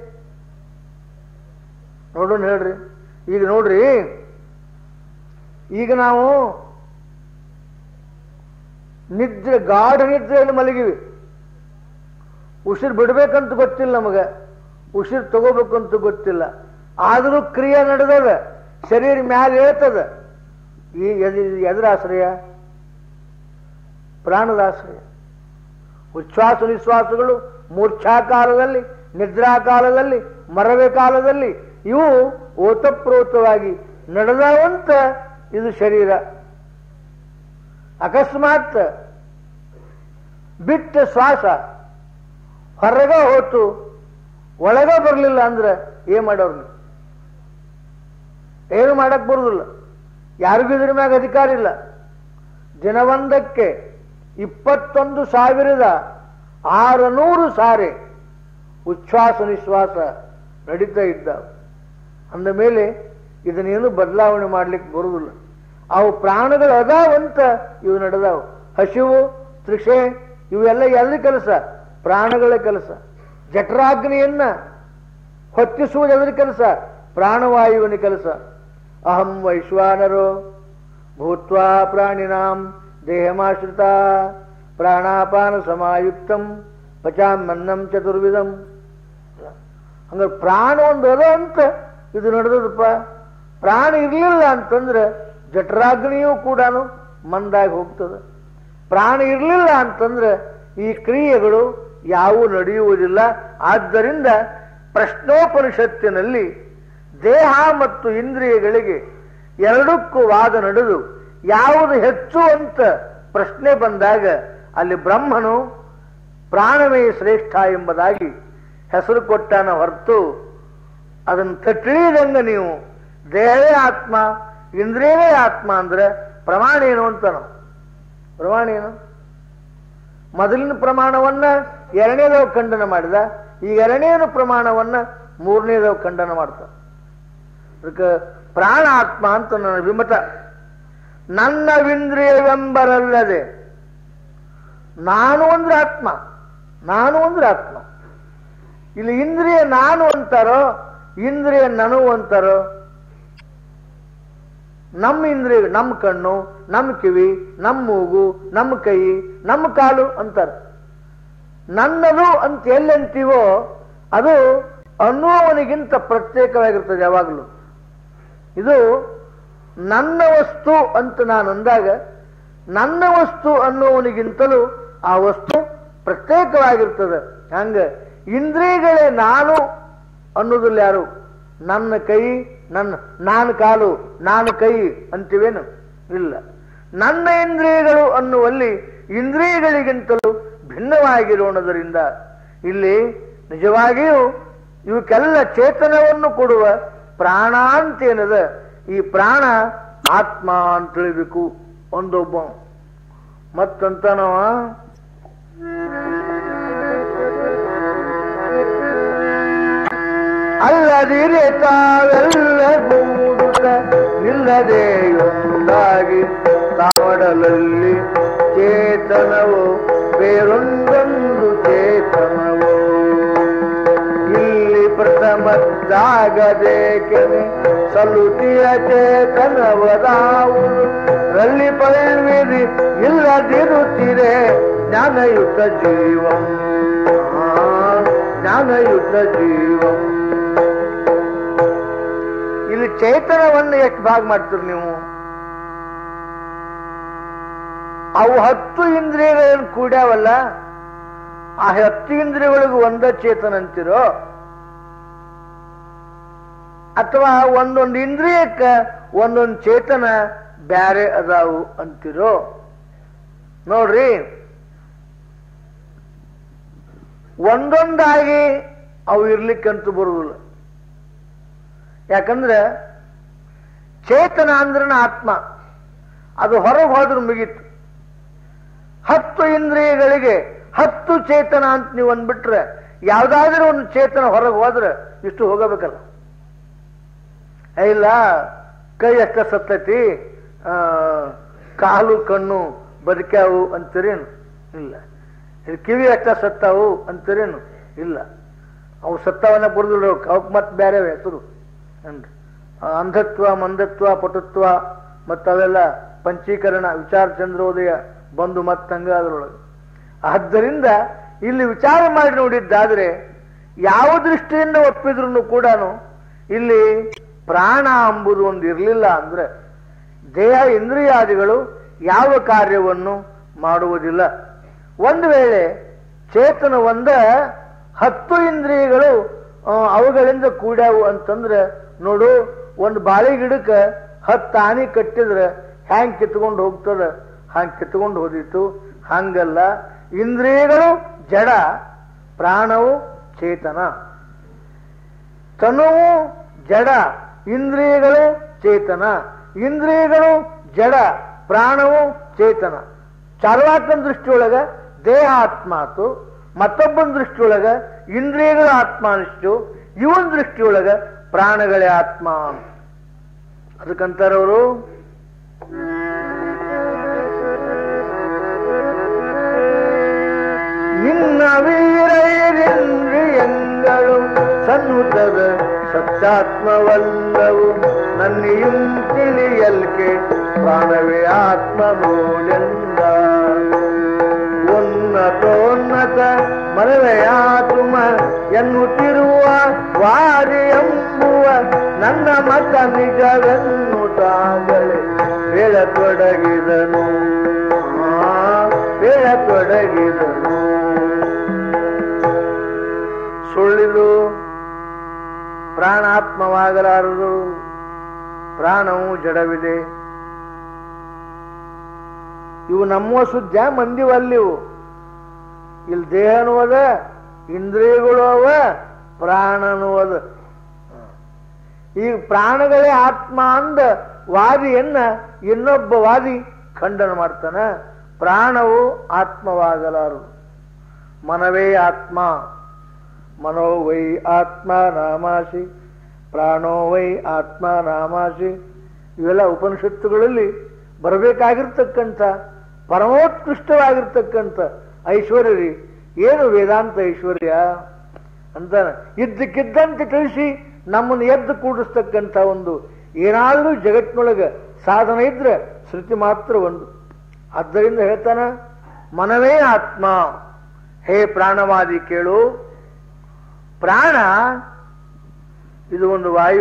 ನೋಡೋಣ ಹೇಳ್ರಿ. ಈಗ ನೋಡ್ರಿ, ಈಗ ನಾವು ನಿದ್ರೆ ಗಾಢ ನಿದ್ರೆಯಲ್ಲಿ ಮಲಗಿವಿ. ಉಸಿರು ಬಿಡ್ಬೇಕಂತ ಗೊತ್ತಿಲ್ಲ ನಮಗೆ, ಉಸಿರು ತಗೋಬೇಕಂತ ಗೊತ್ತಿಲ್ಲ. ಆದರೂ ಕ್ರಿಯೆ ನಡೆದದ, ಶರೀರ ಮ್ಯಾಲ ಹೇಳ್ತದ. ಈ ಎದ್ರ ಆಶ್ರಯ? ಪ್ರಾಣದ ಆಶ್ರಯ. ಉಚ್ಛ್ವಾಸ ನಿಶ್ವಾಸಗಳು ಮೂರ್ಛಾ ಕಾಲದಲ್ಲಿ, ನಿದ್ರಾ ಕಾಲದಲ್ಲಿ, ಮರವೆ ಕಾಲದಲ್ಲಿ ಇವು ಓತಪ್ರೋತವಾಗಿ ನಡೆದವಂತ ಇದು ಶರೀರ. ಅಕಸ್ಮಾತ್ ಬಿಟ್ಟ ಶ್ವಾಸ ಹೊರಗ ಹೋತು ಒಳಗ ಬರಲಿಲ್ಲ ಅಂದ್ರೆ ಏನ್ ಮಾಡೋರು? ಏನು ಮಾಡಕ್ ಬರುದಿಲ್ಲ. ಯಾರಿಗೂ ಇದ್ರ ಮ್ಯಾಗ ಅಧಿಕಾರ ಇಲ್ಲ. ದಿನವೊಂದಕ್ಕೆ ಇಪ್ಪತ್ತೊಂದು ಸಾವಿರದ ಆರುನೂರು ಸಾರಿ ಉಚ್ಛ್ವಾಸ ನಿಶ್ವಾಸ ನಡೀತಾ ಇದ್ದಾವೆ. ಅಂದ ಮೇಲೆ ಇದನ್ನೇನು ಬದಲಾವಣೆ ಮಾಡ್ಲಿಕ್ಕೆ ಬರುವುದಿಲ್ಲ. ಅವು ಪ್ರಾಣಗಳು ಅದಾವಂತ ಇವು ನಡೆದಾವು. ಹಸಿವು, ತೃಷೆ ಇವೆಲ್ಲ ಎಲ್ಲಿ ಕೆಲಸ? ಪ್ರಾಣಗಳ ಕೆಲಸ. ಜಠರಾಗ್ನಿಯನ್ನ ಹೊತ್ತಿಸುವುದು ಎದ್ರ ಕೆಲಸ? ಪ್ರಾಣವಾಯುವಿನ ಕೆಲಸ. ಅಹಂ ವೈಶ್ವಾನರೋ ಭೂತ್ವಾ ಪ್ರಾಣಿನಾಂ ದೇಹಮಾಶ್ರಿತ ಪ್ರಾಣಾಪಾನ ಸಮಾಯುಕ್ತಂ ಪಚಾಮನ್ನಂ ಚತುರ್ವಿಧಂ. ಹಂಗ ಪ್ರಾಣ ಒಂದು ಅದ ಅಂತ ಇದು ನಡೆದದಪ್ಪ. ಪ್ರಾಣ ಇರಲಿಲ್ಲ ಅಂತಂದ್ರೆ ಜಠರಾಗ್ನಿಯೂ ಕೂಡ ಮಂದಾಗಿ ಹೋಗ್ತದೆ. ಪ್ರಾಣ ಇರಲಿಲ್ಲ ಅಂತಂದ್ರೆ ಈ ಕ್ರಿಯೆಗಳು ಯಾವೂ ನಡೆಯುವುದಿಲ್ಲ. ಆದ್ದರಿಂದ ಪ್ರಶ್ನೋಪನಿಷತ್ತಿನಲ್ಲಿ ದೇಹ ಮತ್ತು ಇಂದ್ರಿಯಗಳಿಗೆ ಎರಡಕ್ಕೂ ವಾದ ನಡೆದು ಯಾವುದು ಹೆಚ್ಚು ಅಂತ ಪ್ರಶ್ನೆ ಬಂದಾಗ ಅಲ್ಲಿ ಬ್ರಹ್ಮನು ಪ್ರಾಣವೇ ಶ್ರೇಷ್ಠ ಎಂಬುದಾಗಿ ಹೆಸರು ಕೊಟ್ಟಾನ ಹೊರತು ಅದನ್ನು ತಟ್ಟಿಳಿದಂಗ ನೀವು ದೇಹವೇ ಆತ್ಮ ಇಂದ್ರಿಯವೇ ಆತ್ಮ ಅಂದ್ರೆ ಪ್ರಮಾಣ ಏನು ಅಂತ ನಾವು ಪ್ರಮಾಣ ಏನು? ಮೊದಲಿನ ಪ್ರಮಾಣವನ್ನ ಎರಡನೇದವ ಖಂಡನ ಮಾಡಿದ, ಈ ಎರಡನೇದು ಪ್ರಮಾಣವನ್ನ ಮೂರನೇದವ ಖಂಡನ ಮಾಡ್ತಾನೆ. ಅದಕ್ಕೆ ಪ್ರಾಣ ಆತ್ಮ ಅಂತ ನನ್ನ ವಿಮತ. ನನ್ನವಿಂದ್ರಿಯವೆಂಬರಲ್ಲದೆ ನಾನು ಅಂದ್ರೆ ಆತ್ಮ, ನಾನು ಅಂದ್ರೆ ಆತ್ಮ. ಇಲ್ಲಿ ಇಂದ್ರಿಯ ನಾನು ಅಂತಾರೋ ಇಂದ್ರಿಯ ನನವು ಅಂತಾರೋ? ನಮ್ಮ ಇಂದ್ರಿಯ, ನಮ್ಮ ಕಣ್ಣು, ನಮ್ಮ ಕಿವಿ, ನಮ್ಮ ಮೂಗು, ನಮ್ಮ ಕೈ, ನಮ್ಮ ಕಾಲು ಅಂತಾರೆ. ನನ್ನದು ಅಂತ ಎಲ್ಲಂತೀವೋ ಅದು ಅನ್ನುವವನಿಗಿಂತ ಪ್ರತ್ಯೇಕವಾಗಿರ್ತದೆ ಯಾವಾಗಲೂ. ಇದು ನನ್ನ ವಸ್ತು ಅಂತ ನಾನು ಅಂದಾಗ ನನ್ನ ವಸ್ತು ಅನ್ನುವನಿಗಿಂತಲೂ ಆ ವಸ್ತು ಪ್ರತ್ಯೇಕವಾಗಿರ್ತದೆ. ಹಂಗ ಇಂದ್ರಿಯಗಳೇ ನಾನು ಅನ್ನೋದಿಲ್ಲ ಯಾರು. ನನ್ನ ಕೈ, ನನ್ನ ನಾನು ಕಾಲು, ನಾನು ಕೈ ಅಂತೀವೇನು? ಇಲ್ಲ. ನನ್ನ ಇಂದ್ರಿಯಗಳು ಅನ್ನುವಲ್ಲಿ ಇಂದ್ರಿಯಗಳಿಗಿಂತಲೂ ಭಿನ್ನವಾಗಿರೋಣದರಿಂದ ಇಲ್ಲಿ ನಿಜವಾಗಿಯೂ ಇವಕ್ಕೆಲ್ಲ ಚೇತನವನ್ನು ಕೊಡುವ ಪ್ರಾಣ ಅಂತೇನದ, ಈ ಪ್ರಾಣ ಆತ್ಮ ಅಂತ ತಿಳಿಬೇಕು ಒಂದೊಬ್ಬ. ಮತ್ತಂತ ನಾವ ಅಲ್ಲದಿರೆ ತಾವೆಲ್ಲ ಕೂಡುತ್ತ ನಿಲ್ಲದೆಯೊಂದಾಗಿ ತಾವಡಲಲ್ಲಿ ಚೇತನವು ಬೇರೊಂದೊಂದು ಚೇತನವು ಇಲ್ಲಿ ಪ್ರಥಮದ್ದಾಗದೇಕೆನೆ ಸಲುತಿಯ ಚೇತನವದಾವುದು ರಲ್ಲಿ ಪಲ್ವಿರಿ ಇಲ್ಲದಿರುತ್ತಿರೆ ಜ್ಞಾನಯುತ ಜೀವಂ ಜ್ಞಾನಯುತ ಜೀವಂ. ಇಲ್ಲಿ ಚೇತನವನ್ನು ಎಷ್ಟು ಭಾಗ ಮಾಡ್ತೀರಿ ನೀವು? ಅವು ಹತ್ತು ಇಂದ್ರಿಯಗಳನ್ನು ಕೂಡ್ಯಾವಲ್ಲ, ಆ ಹತ್ತು ಇಂದ್ರಿಯಗಳಿಗೂ ಒಂದ ಚೇತನ ಅಂತಿರೋ ಅಥವಾ ಒಂದೊಂದು ಇಂದ್ರಿಯಕ್ಕ ಒಂದೊಂದು ಚೇತನ ಬ್ಯಾರೆ ಅದಾವು ಅಂತಿರೋ? ನೋಡ್ರಿ, ಒಂದೊಂದಾಗಿ ಅವು ಇರ್ಲಿಕ್ಕಂತೂ ಬರುವುದಿಲ್ಲ. ಯಾಕಂದ್ರೆ ಚೇತನ ಅಂದ್ರನ ಆತ್ಮ, ಅದು ಹೊರಗೆ ಹೋದ್ರೆ ಮುಗೀತು. ಹತ್ತು ಇಂದ್ರಿಯಗಳಿಗೆ ಹತ್ತು ಚೇತನ ಅಂತ ನೀವು ಅಂದ್ಬಿಟ್ರೆ ಯಾವ್ದಾದ್ರೂ ಒಂದು ಚೇತನ ಹೊರಗೆ ಹೋದ್ರೆ ಇಷ್ಟು ಹೋಗಬೇಕಲ್ಲ. ಇಲ್ಲ ಕೈ ಅಷ್ಟ ಸತ್ತೈತಿ, ಆ ಕಾಲು ಕಣ್ಣು ಬದುಕ್ಯಾವು ಅಂತೀರೇನು? ಇಲ್ಲ. ಕಿವಿ ಅಷ್ಟ ಸತ್ತಾವು ಅಂತೀರೇನು? ಇಲ್ಲ. ಅವು ಸತ್ತವನ್ನ ಬುರ್ದಿಲ್ಲ, ಅವಕ್ಕೆ ಮತ್ತೆ ಬೇರೆ ಹೆಸರು ಅನ್ರಿ. ಅಂಧತ್ವ, ಮಂದತ್ವ, ಪಟುತ್ವ ಮತ್ತವೆಲ್ಲ ಪಂಚೀಕರಣ, ವಿಚಾರ ಚಂದ್ರೋದಯ ಬಂದು ಮತ್ತಂಗ ಅದರೊಳಗೆ. ಆದ್ದರಿಂದ ಇಲ್ಲಿ ವಿಚಾರ ಮಾಡಿ ನೋಡಿದ್ದಾದ್ರೆ ಯಾವ ದೃಷ್ಟಿಯಿಂದ ಒಪ್ಪಿದ್ರು ಕೂಡ ಇಲ್ಲಿ ಪ್ರಾಣ ಎಂಬುದು ಒಂದು ಇರಲಿಲ್ಲ ಅಂದ್ರೆ ದೇಹ ಇಂದ್ರಿಯಾದಿಗಳು ಯಾವ ಕಾರ್ಯವನ್ನು ಮಾಡುವುದಿಲ್ಲ. ಒಂದು ವೇಳೆ ಚೇತನ ಒಂದ ಹತ್ತು ಇಂದ್ರಿಯಗಳು ಅವುಗಳಿಂದ ಕೂಡ್ಯಾವು ಅಂತಂದ್ರೆ ನೋಡು, ಒಂದು ಬಾಳೆ ಗಿಡಕ್ಕೆ ಹತ್ತು ಆನಿ ಕಟ್ಟಿದ್ರೆ ಹ್ಯಾಂಗ್ ಕಿತ್ಕೊಂಡು ಹೋಗ್ತದ, ಹಂಗೆ ಕಿತ್ಕೊಂಡು ಹೋದಿತ್ತು. ಹಂಗಲ್ಲ, ಇಂದ್ರಿಯಗಳು ಜಡ, ಪ್ರಾಣವು ಚೇತನ. ತನುವು ಜಡ, ಇಂದ್ರಿಯಗಳು ಚೇತನ. ಇಂದ್ರಿಯಗಳು ಜಡ, ಪ್ರಾಣವು ಚೇತನ. ಚಾರ್ವಾಕನ ದೃಷ್ಟಿಯೊಳಗ ದೇಹ ಆತ್ಮ ಆತು, ಮತ್ತೊಬ್ಬನ ದೃಷ್ಟಿಯೊಳಗ ಇಂದ್ರಿಯಗಳ ಆತ್ಮ ಅನಿಸ್ತು, ಇವನ್ ದೃಷ್ಟಿಯೊಳಗ ಪ್ರಾಣಗಳೇ ಆತ್ಮ. ಅದಕ್ಕಂತಾರವರು ನಿನ್ನ ವೀರೈರಿಂದ್ರಿಯಂಗಳು ಸನ್ನುತದ ಸತ್ಯಾತ್ಮವಲ್ಲವು, ನನ್ನಿயும் ತಿಳಿಯಲ್ಕೆ ಪ್ರಾಣವೇ ಆತ್ಮ ಮೂಲೆಂದ. ಉನ್ನತೋನ್ನತ ಮನವೆಯಾತುಮ ಎನ್ನುತ್ತಿರುವ ವಾರಿ ಎಂಬುವ ನನ್ನ ಮತ ನಿಜವೆನ್ನುತ್ತಾಗಲೇ ಹೇಳತೊಡಗಿದನು, ಹೇಳತೊಡಗಿದನು. ಸುಳ್ಳಿದು ಪ್ರಾಣಾತ್ಮವಾಗಲಾರದು, ಪ್ರಾಣವು ಜಡವಿದೆ. ಇವು ನಮ್ಮ ಸುದ್ದ ಮಂದಿವಲ್ಲಿವು. ಇಲ್ಲಿ ದೇಹನೂ ಅದ, ಇಂದ್ರಿಯಗಳು ಅವ, ಪ್ರಾಣನೂ ಅದ. ಈಗ ಪ್ರಾಣಗಳೇ ಆತ್ಮ ಅಂದ ವಾದಿಯನ್ನ ಇನ್ನೊಬ್ಬ ವಾದಿ ಖಂಡನ ಮಾಡ್ತಾನ. ಪ್ರಾಣವು ಆತ್ಮವಾಗಲಾರದು. ಮನವೇ ಆತ್ಮ, ಮನೋ ವೈ ಆತ್ಮ ನಾಮಾಸಿ, ಪ್ರಾಣೋ ವೈ ಆತ್ಮ ನಾಮಾಸಿ. ಇವೆಲ್ಲ ಉಪನಿಷತ್ತುಗಳಲ್ಲಿ ಬರಬೇಕಾಗಿರ್ತಕ್ಕಂಥ ಪರಮೋತ್ಕೃಷ್ಟವಾಗಿರ್ತಕ್ಕಂಥ ಐಶ್ವರ್ಯ ರೀ. ಏನು ವೇದಾಂತ ಐಶ್ವರ್ಯ ಅಂತ ಇದ್ದಕ್ಕಿದ್ದಂತೆ ತಿಳಿಸಿ ನಮ್ಮನ್ನು ಎದ್ದು ಕೂಡಿಸ್ತಕ್ಕಂಥ ಒಂದು ಏನಾದರೂ ಜಗತ್ತಿನೊಳಗೆ ಸಾಧನ ಇದ್ರೆ ಶ್ರುತಿ ಮಾತ್ರ ಒಂದು. ಆದ್ದರಿಂದ ಹೇಳ್ತಾನ, ಮನವೇ ಆತ್ಮ. ಹೇ ಪ್ರಾಣವಾದಿ ಕೇಳು, ಪ್ರಾಣ ಇದು ಒಂದು ವಾಯು.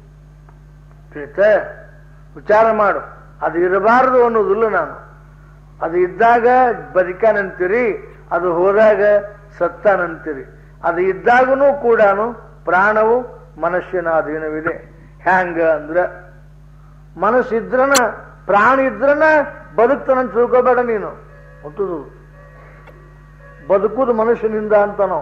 ವಿಚಾರ ಮಾಡು. ಅದು ಇರಬಾರದು ಅನ್ನೋದಿಲ್ಲ ನಾನು. ಅದು ಇದ್ದಾಗ ಬದುಕಾನಂತೀರಿ, ಅದು ಹೋದಾಗ ಸತ್ತಾನಂತೀರಿ. ಅದು ಇದ್ದಾಗೂ ಕೂಡ ಪ್ರಾಣವು ಮನುಷ್ಯನ ಅಧೀನವಿದೆ. ಹ್ಯಾಂಗ ಅಂದ್ರ ಮನಸ್ಸಿದ್ರನ ಪ್ರಾಣ ಇದ್ರನ ಬದುಕ್ತಾನಂತ ತಿಳ್ಕೋಬೇಡ ನೀನು. ಹುಟ್ಟುದು ಬದುಕುದು ಮನುಷ್ಯನಿಂದ ಅಂತ ನಾವು.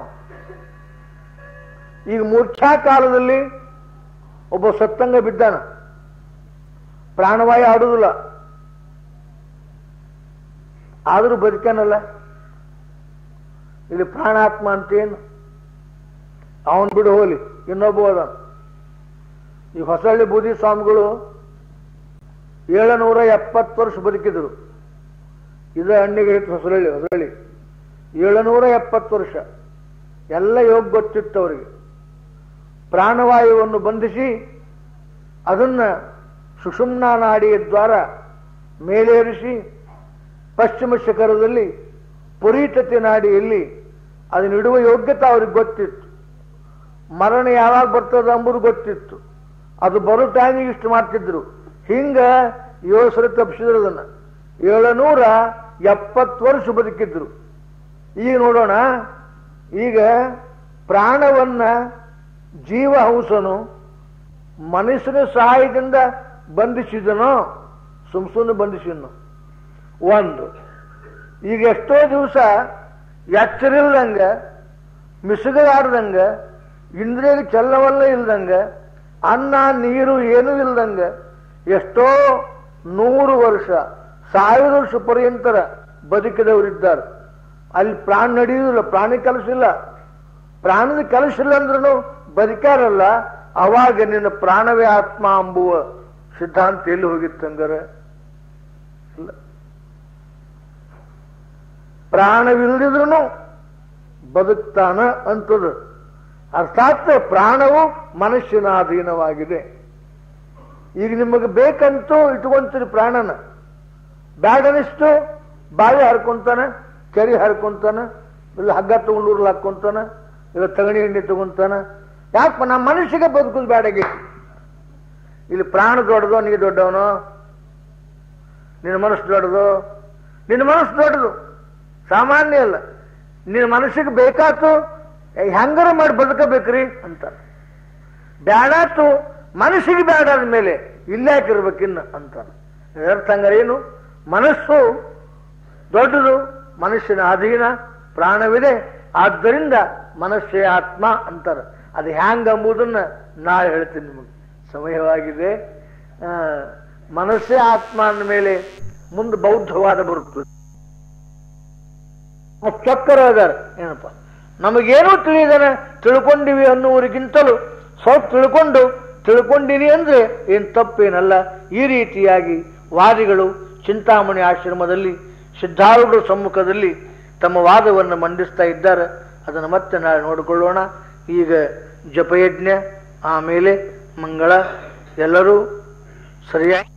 ಈಗ ಮೂರ್ಛಾ ಕಾಲದಲ್ಲಿ ಒಬ್ಬ ಸತ್ತಂಗ ಬಿದ್ದಾನ, ಪ್ರಾಣವಾಯು ಆಡುವುದಿಲ್ಲ, ಆದರೂ ಬದುಕಾನಲ್ಲ. ಇಲ್ಲಿ ಪ್ರಾಣಾತ್ಮ ಅಂತೇನು? ಅವನ್ ಬಿಡು ಹೋಲಿ, ಇನ್ನೊಬ್ಬ ಹೋದ. ಈ ಹೊಸಳ್ಳಿ ಬೂದಿ ಸ್ವಾಮಿಗಳು ಏಳುನೂರ ಎಪ್ಪತ್ತು ವರ್ಷ ಬದುಕಿದ್ರು. ಇದು ಹಣ್ಣಿಗೆ ಹಿಡಿತು ಹೊಸಳ್ಳಿ ಹೊಸಳ್ಳಿ ಏಳುನೂರ ಎಪ್ಪತ್ತು ವರ್ಷ. ಎಲ್ಲ ಯೋಗ ಗೊತ್ತಿತ್ತು ಅವರಿಗೆ. ಪ್ರಾಣವಾಯುವನ್ನು ಬಂಧಿಸಿ ಅದನ್ನ ಸುಷುಮ್ನಾ ನಾಡಿಯ ದ್ವಾರ ಮೇಲೇರಿಸಿ ಪಶ್ಚಿಮ ಶಿಖರದಲ್ಲಿ ಪುರೀಟತೆ ನಾಡಿಯಲ್ಲಿ ಅದನ್ನಿಡುವ ಯೋಗ್ಯತೆ ಅವ್ರಿಗೆ ಗೊತ್ತಿತ್ತು. ಮರಣ ಯಾವಾಗ ಬರ್ತದ ಅಂಬುದು ಗೊತ್ತಿತ್ತು. ಅದು ಬರೋ ಟೈಮಿಗೆ ಇಷ್ಟು ಮಾಡ್ತಿದ್ರು. ಹಿಂಗ ಏಳು ಸಲ ತಪ್ಪಿಸಿದ್ರು. ಅದನ್ನ ಏಳುನೂರ ಎಪ್ಪತ್ತು ವರ್ಷ ಬದುಕಿದ್ರು. ಈಗ ನೋಡೋಣ, ಈಗ ಪ್ರಾಣವನ್ನ ಜೀವಹಂಸನು ಮನುಷ್ಯನ ಸಹಾಯದಿಂದ ಬಂಧಿಸಿದನೋ ಸುಮ್ ಸುಮ್ಮನೆ ಬಂಧಿಸಿದನು. ಒಂದು, ಈಗ ಎಷ್ಟೋ ದಿವಸ ಎಚ್ಚರಿಲ್ದಂಗ, ಮಿಸುಗಾಡ್ದಂಗ, ಇಂದ್ರಿಯ ಚಲನವಲ್ಲ ಇಲ್ದಂಗ, ಅನ್ನ ನೀರು ಏನೂ ಇಲ್ದಂಗ ಎಷ್ಟೋ ನೂರು ವರ್ಷ ಸಾವಿರ ವರ್ಷ ಪರ್ಯಂತರ ಬದುಕಿದವರಿದ್ದಾರೆ. ಅಲ್ಲಿ ಪ್ರಾಣ ನಡೆಯುವುದಿಲ್ಲ, ಪ್ರಾಣಿ ಕೆಲಸ ಇಲ್ಲ. ಪ್ರಾಣದ ಕೆಲಸ ಇಲ್ಲ ಅಂದ್ರೂ ಬದುಕಾರಲ್ಲ. ಅವಾಗ ನಿನ್ನ ಪ್ರಾಣವೇ ಆತ್ಮ ಅಂಬುವ ಸಿದ್ಧಾಂತ ಎಲ್ಲಿ ಹೋಗಿತ್ತಂಗಾರೆ ಇಲ್ಲ. ಪ್ರಾಣವಿಲ್ಲದಿದ್ರೂ ಬದುಕ್ತಾನ ಅಂತದ. ಅರ್ಥಾತ್ ಪ್ರಾಣವು ಮನುಷ್ಯನ ಅಧೀನವಾಗಿದೆ. ಈಗ ನಿಮಗೆ ಬೇಕಂತೂ ಇಟ್ಕೊಂತೀರಿ ಪ್ರಾಣನ, ಬ್ಯಾಡನಿಷ್ಟು ಬಾವಿ ಹರ್ಕೊಂತಾನೆ, ಕೆರೆ ಹರ್ಕೊಂತಾನೆ, ಇಲ್ಲ ಹಗ್ಗ ತಗೊಂಡು ಊರ್ಲ್ ಹಾಕೊಂತಾನೆ, ಇಲ್ಲ ತಗಣಿ ಎಣ್ಣೆ ತಗೊಂತಾನ. ಯಾಕಪ್ಪ ನಮ್ಮ ಮನುಷ್ಯಗೆ ಬದುಕುದು ಬ್ಯಾಡಾಗೈತಿ. ಇಲ್ಲಿ ಪ್ರಾಣ ದೊಡ್ಡದೋ, ನೀ ದೊಡ್ಡವನೋ? ನಿನ್ನ ಮನಸ್ಸು ದೊಡ್ಡದು, ನಿನ್ನ ಮನಸ್ಸು ದೊಡ್ಡದು, ಸಾಮಾನ್ಯ ಅಲ್ಲ. ನಿನ್ನ ಮನಸ್ಸಿಗೆ ಬೇಕಾತು, ಹೆಂಗಾರ ಮಾಡಿ ಬದುಕಬೇಕ್ರಿ ಅಂತ. ಬ್ಯಾಡಾತು, ಮನಸ್ಸಿಗೆ ಬ್ಯಾಡಾದ ಮೇಲೆ ಇಲ್ಲಾಕಿರ್ಬೇಕಿನ್ನ ಅಂತ. ಇದರ್ಥ ಹಂಗಾರೇನು? ಮನಸ್ಸು ದೊಡ್ಡದು, ಮನುಷ್ಯನ ಅಧೀನ, ಪ್ರಾಣವಿದೆ, ಆದ್ದರಿಂದ ಮನಸ್ಸೇ ಆತ್ಮ ಅಂತಾರೆ. ಅದು ಹ್ಯಾಂಗ ಎಂಬುದನ್ನ ನಾಳೆ ಹೇಳ್ತೀನಿ ನಿಮಗೆ. ಸಮಯವಾಗಿದೆ. ಆ ಮನಸ್ಸೇ ಆತ್ಮ ಅಂದ ಮೇಲೆ ಮುಂದೆ ಬೌದ್ಧವಾದ ಬರುತ್ತದೆ. ಚಕ್ಕರ ಅದಾರ ಏನಪ್ಪ, ನಮಗೇನೂ ತಿಳಿದಾನೆ ತಿಳ್ಕೊಂಡಿವಿ ಅನ್ನುವರಿಗಿಂತಲೂ ಸ್ವಲ್ಪ ತಿಳ್ಕೊಂಡು ತಿಳ್ಕೊಂಡಿನಿ ಅಂದ್ರೆ ಏನು ತಪ್ಪೇನಲ್ಲ. ಈ ರೀತಿಯಾಗಿ ವಾದಿಗಳು ಚಿಂತಾಮಣಿ ಆಶ್ರಮದಲ್ಲಿ ಸಿದ್ಧಾರೂಢರ ಸಮ್ಮುಖದಲ್ಲಿ ತಮ್ಮ ವಾದವನ್ನು ಮಂಡಿಸ್ತಾ ಇದ್ದಾರೆ. ಅದನ್ನು ಮತ್ತೆ ನಾಳೆ ನೋಡಿಕೊಳ್ಳೋಣ. ಈಗ ಜಪಯಜ್ಞ, ಆಮೇಲೆ ಮಂಗಳ, ಎಲ್ಲರೂ ಸರಿಯಾಗಿ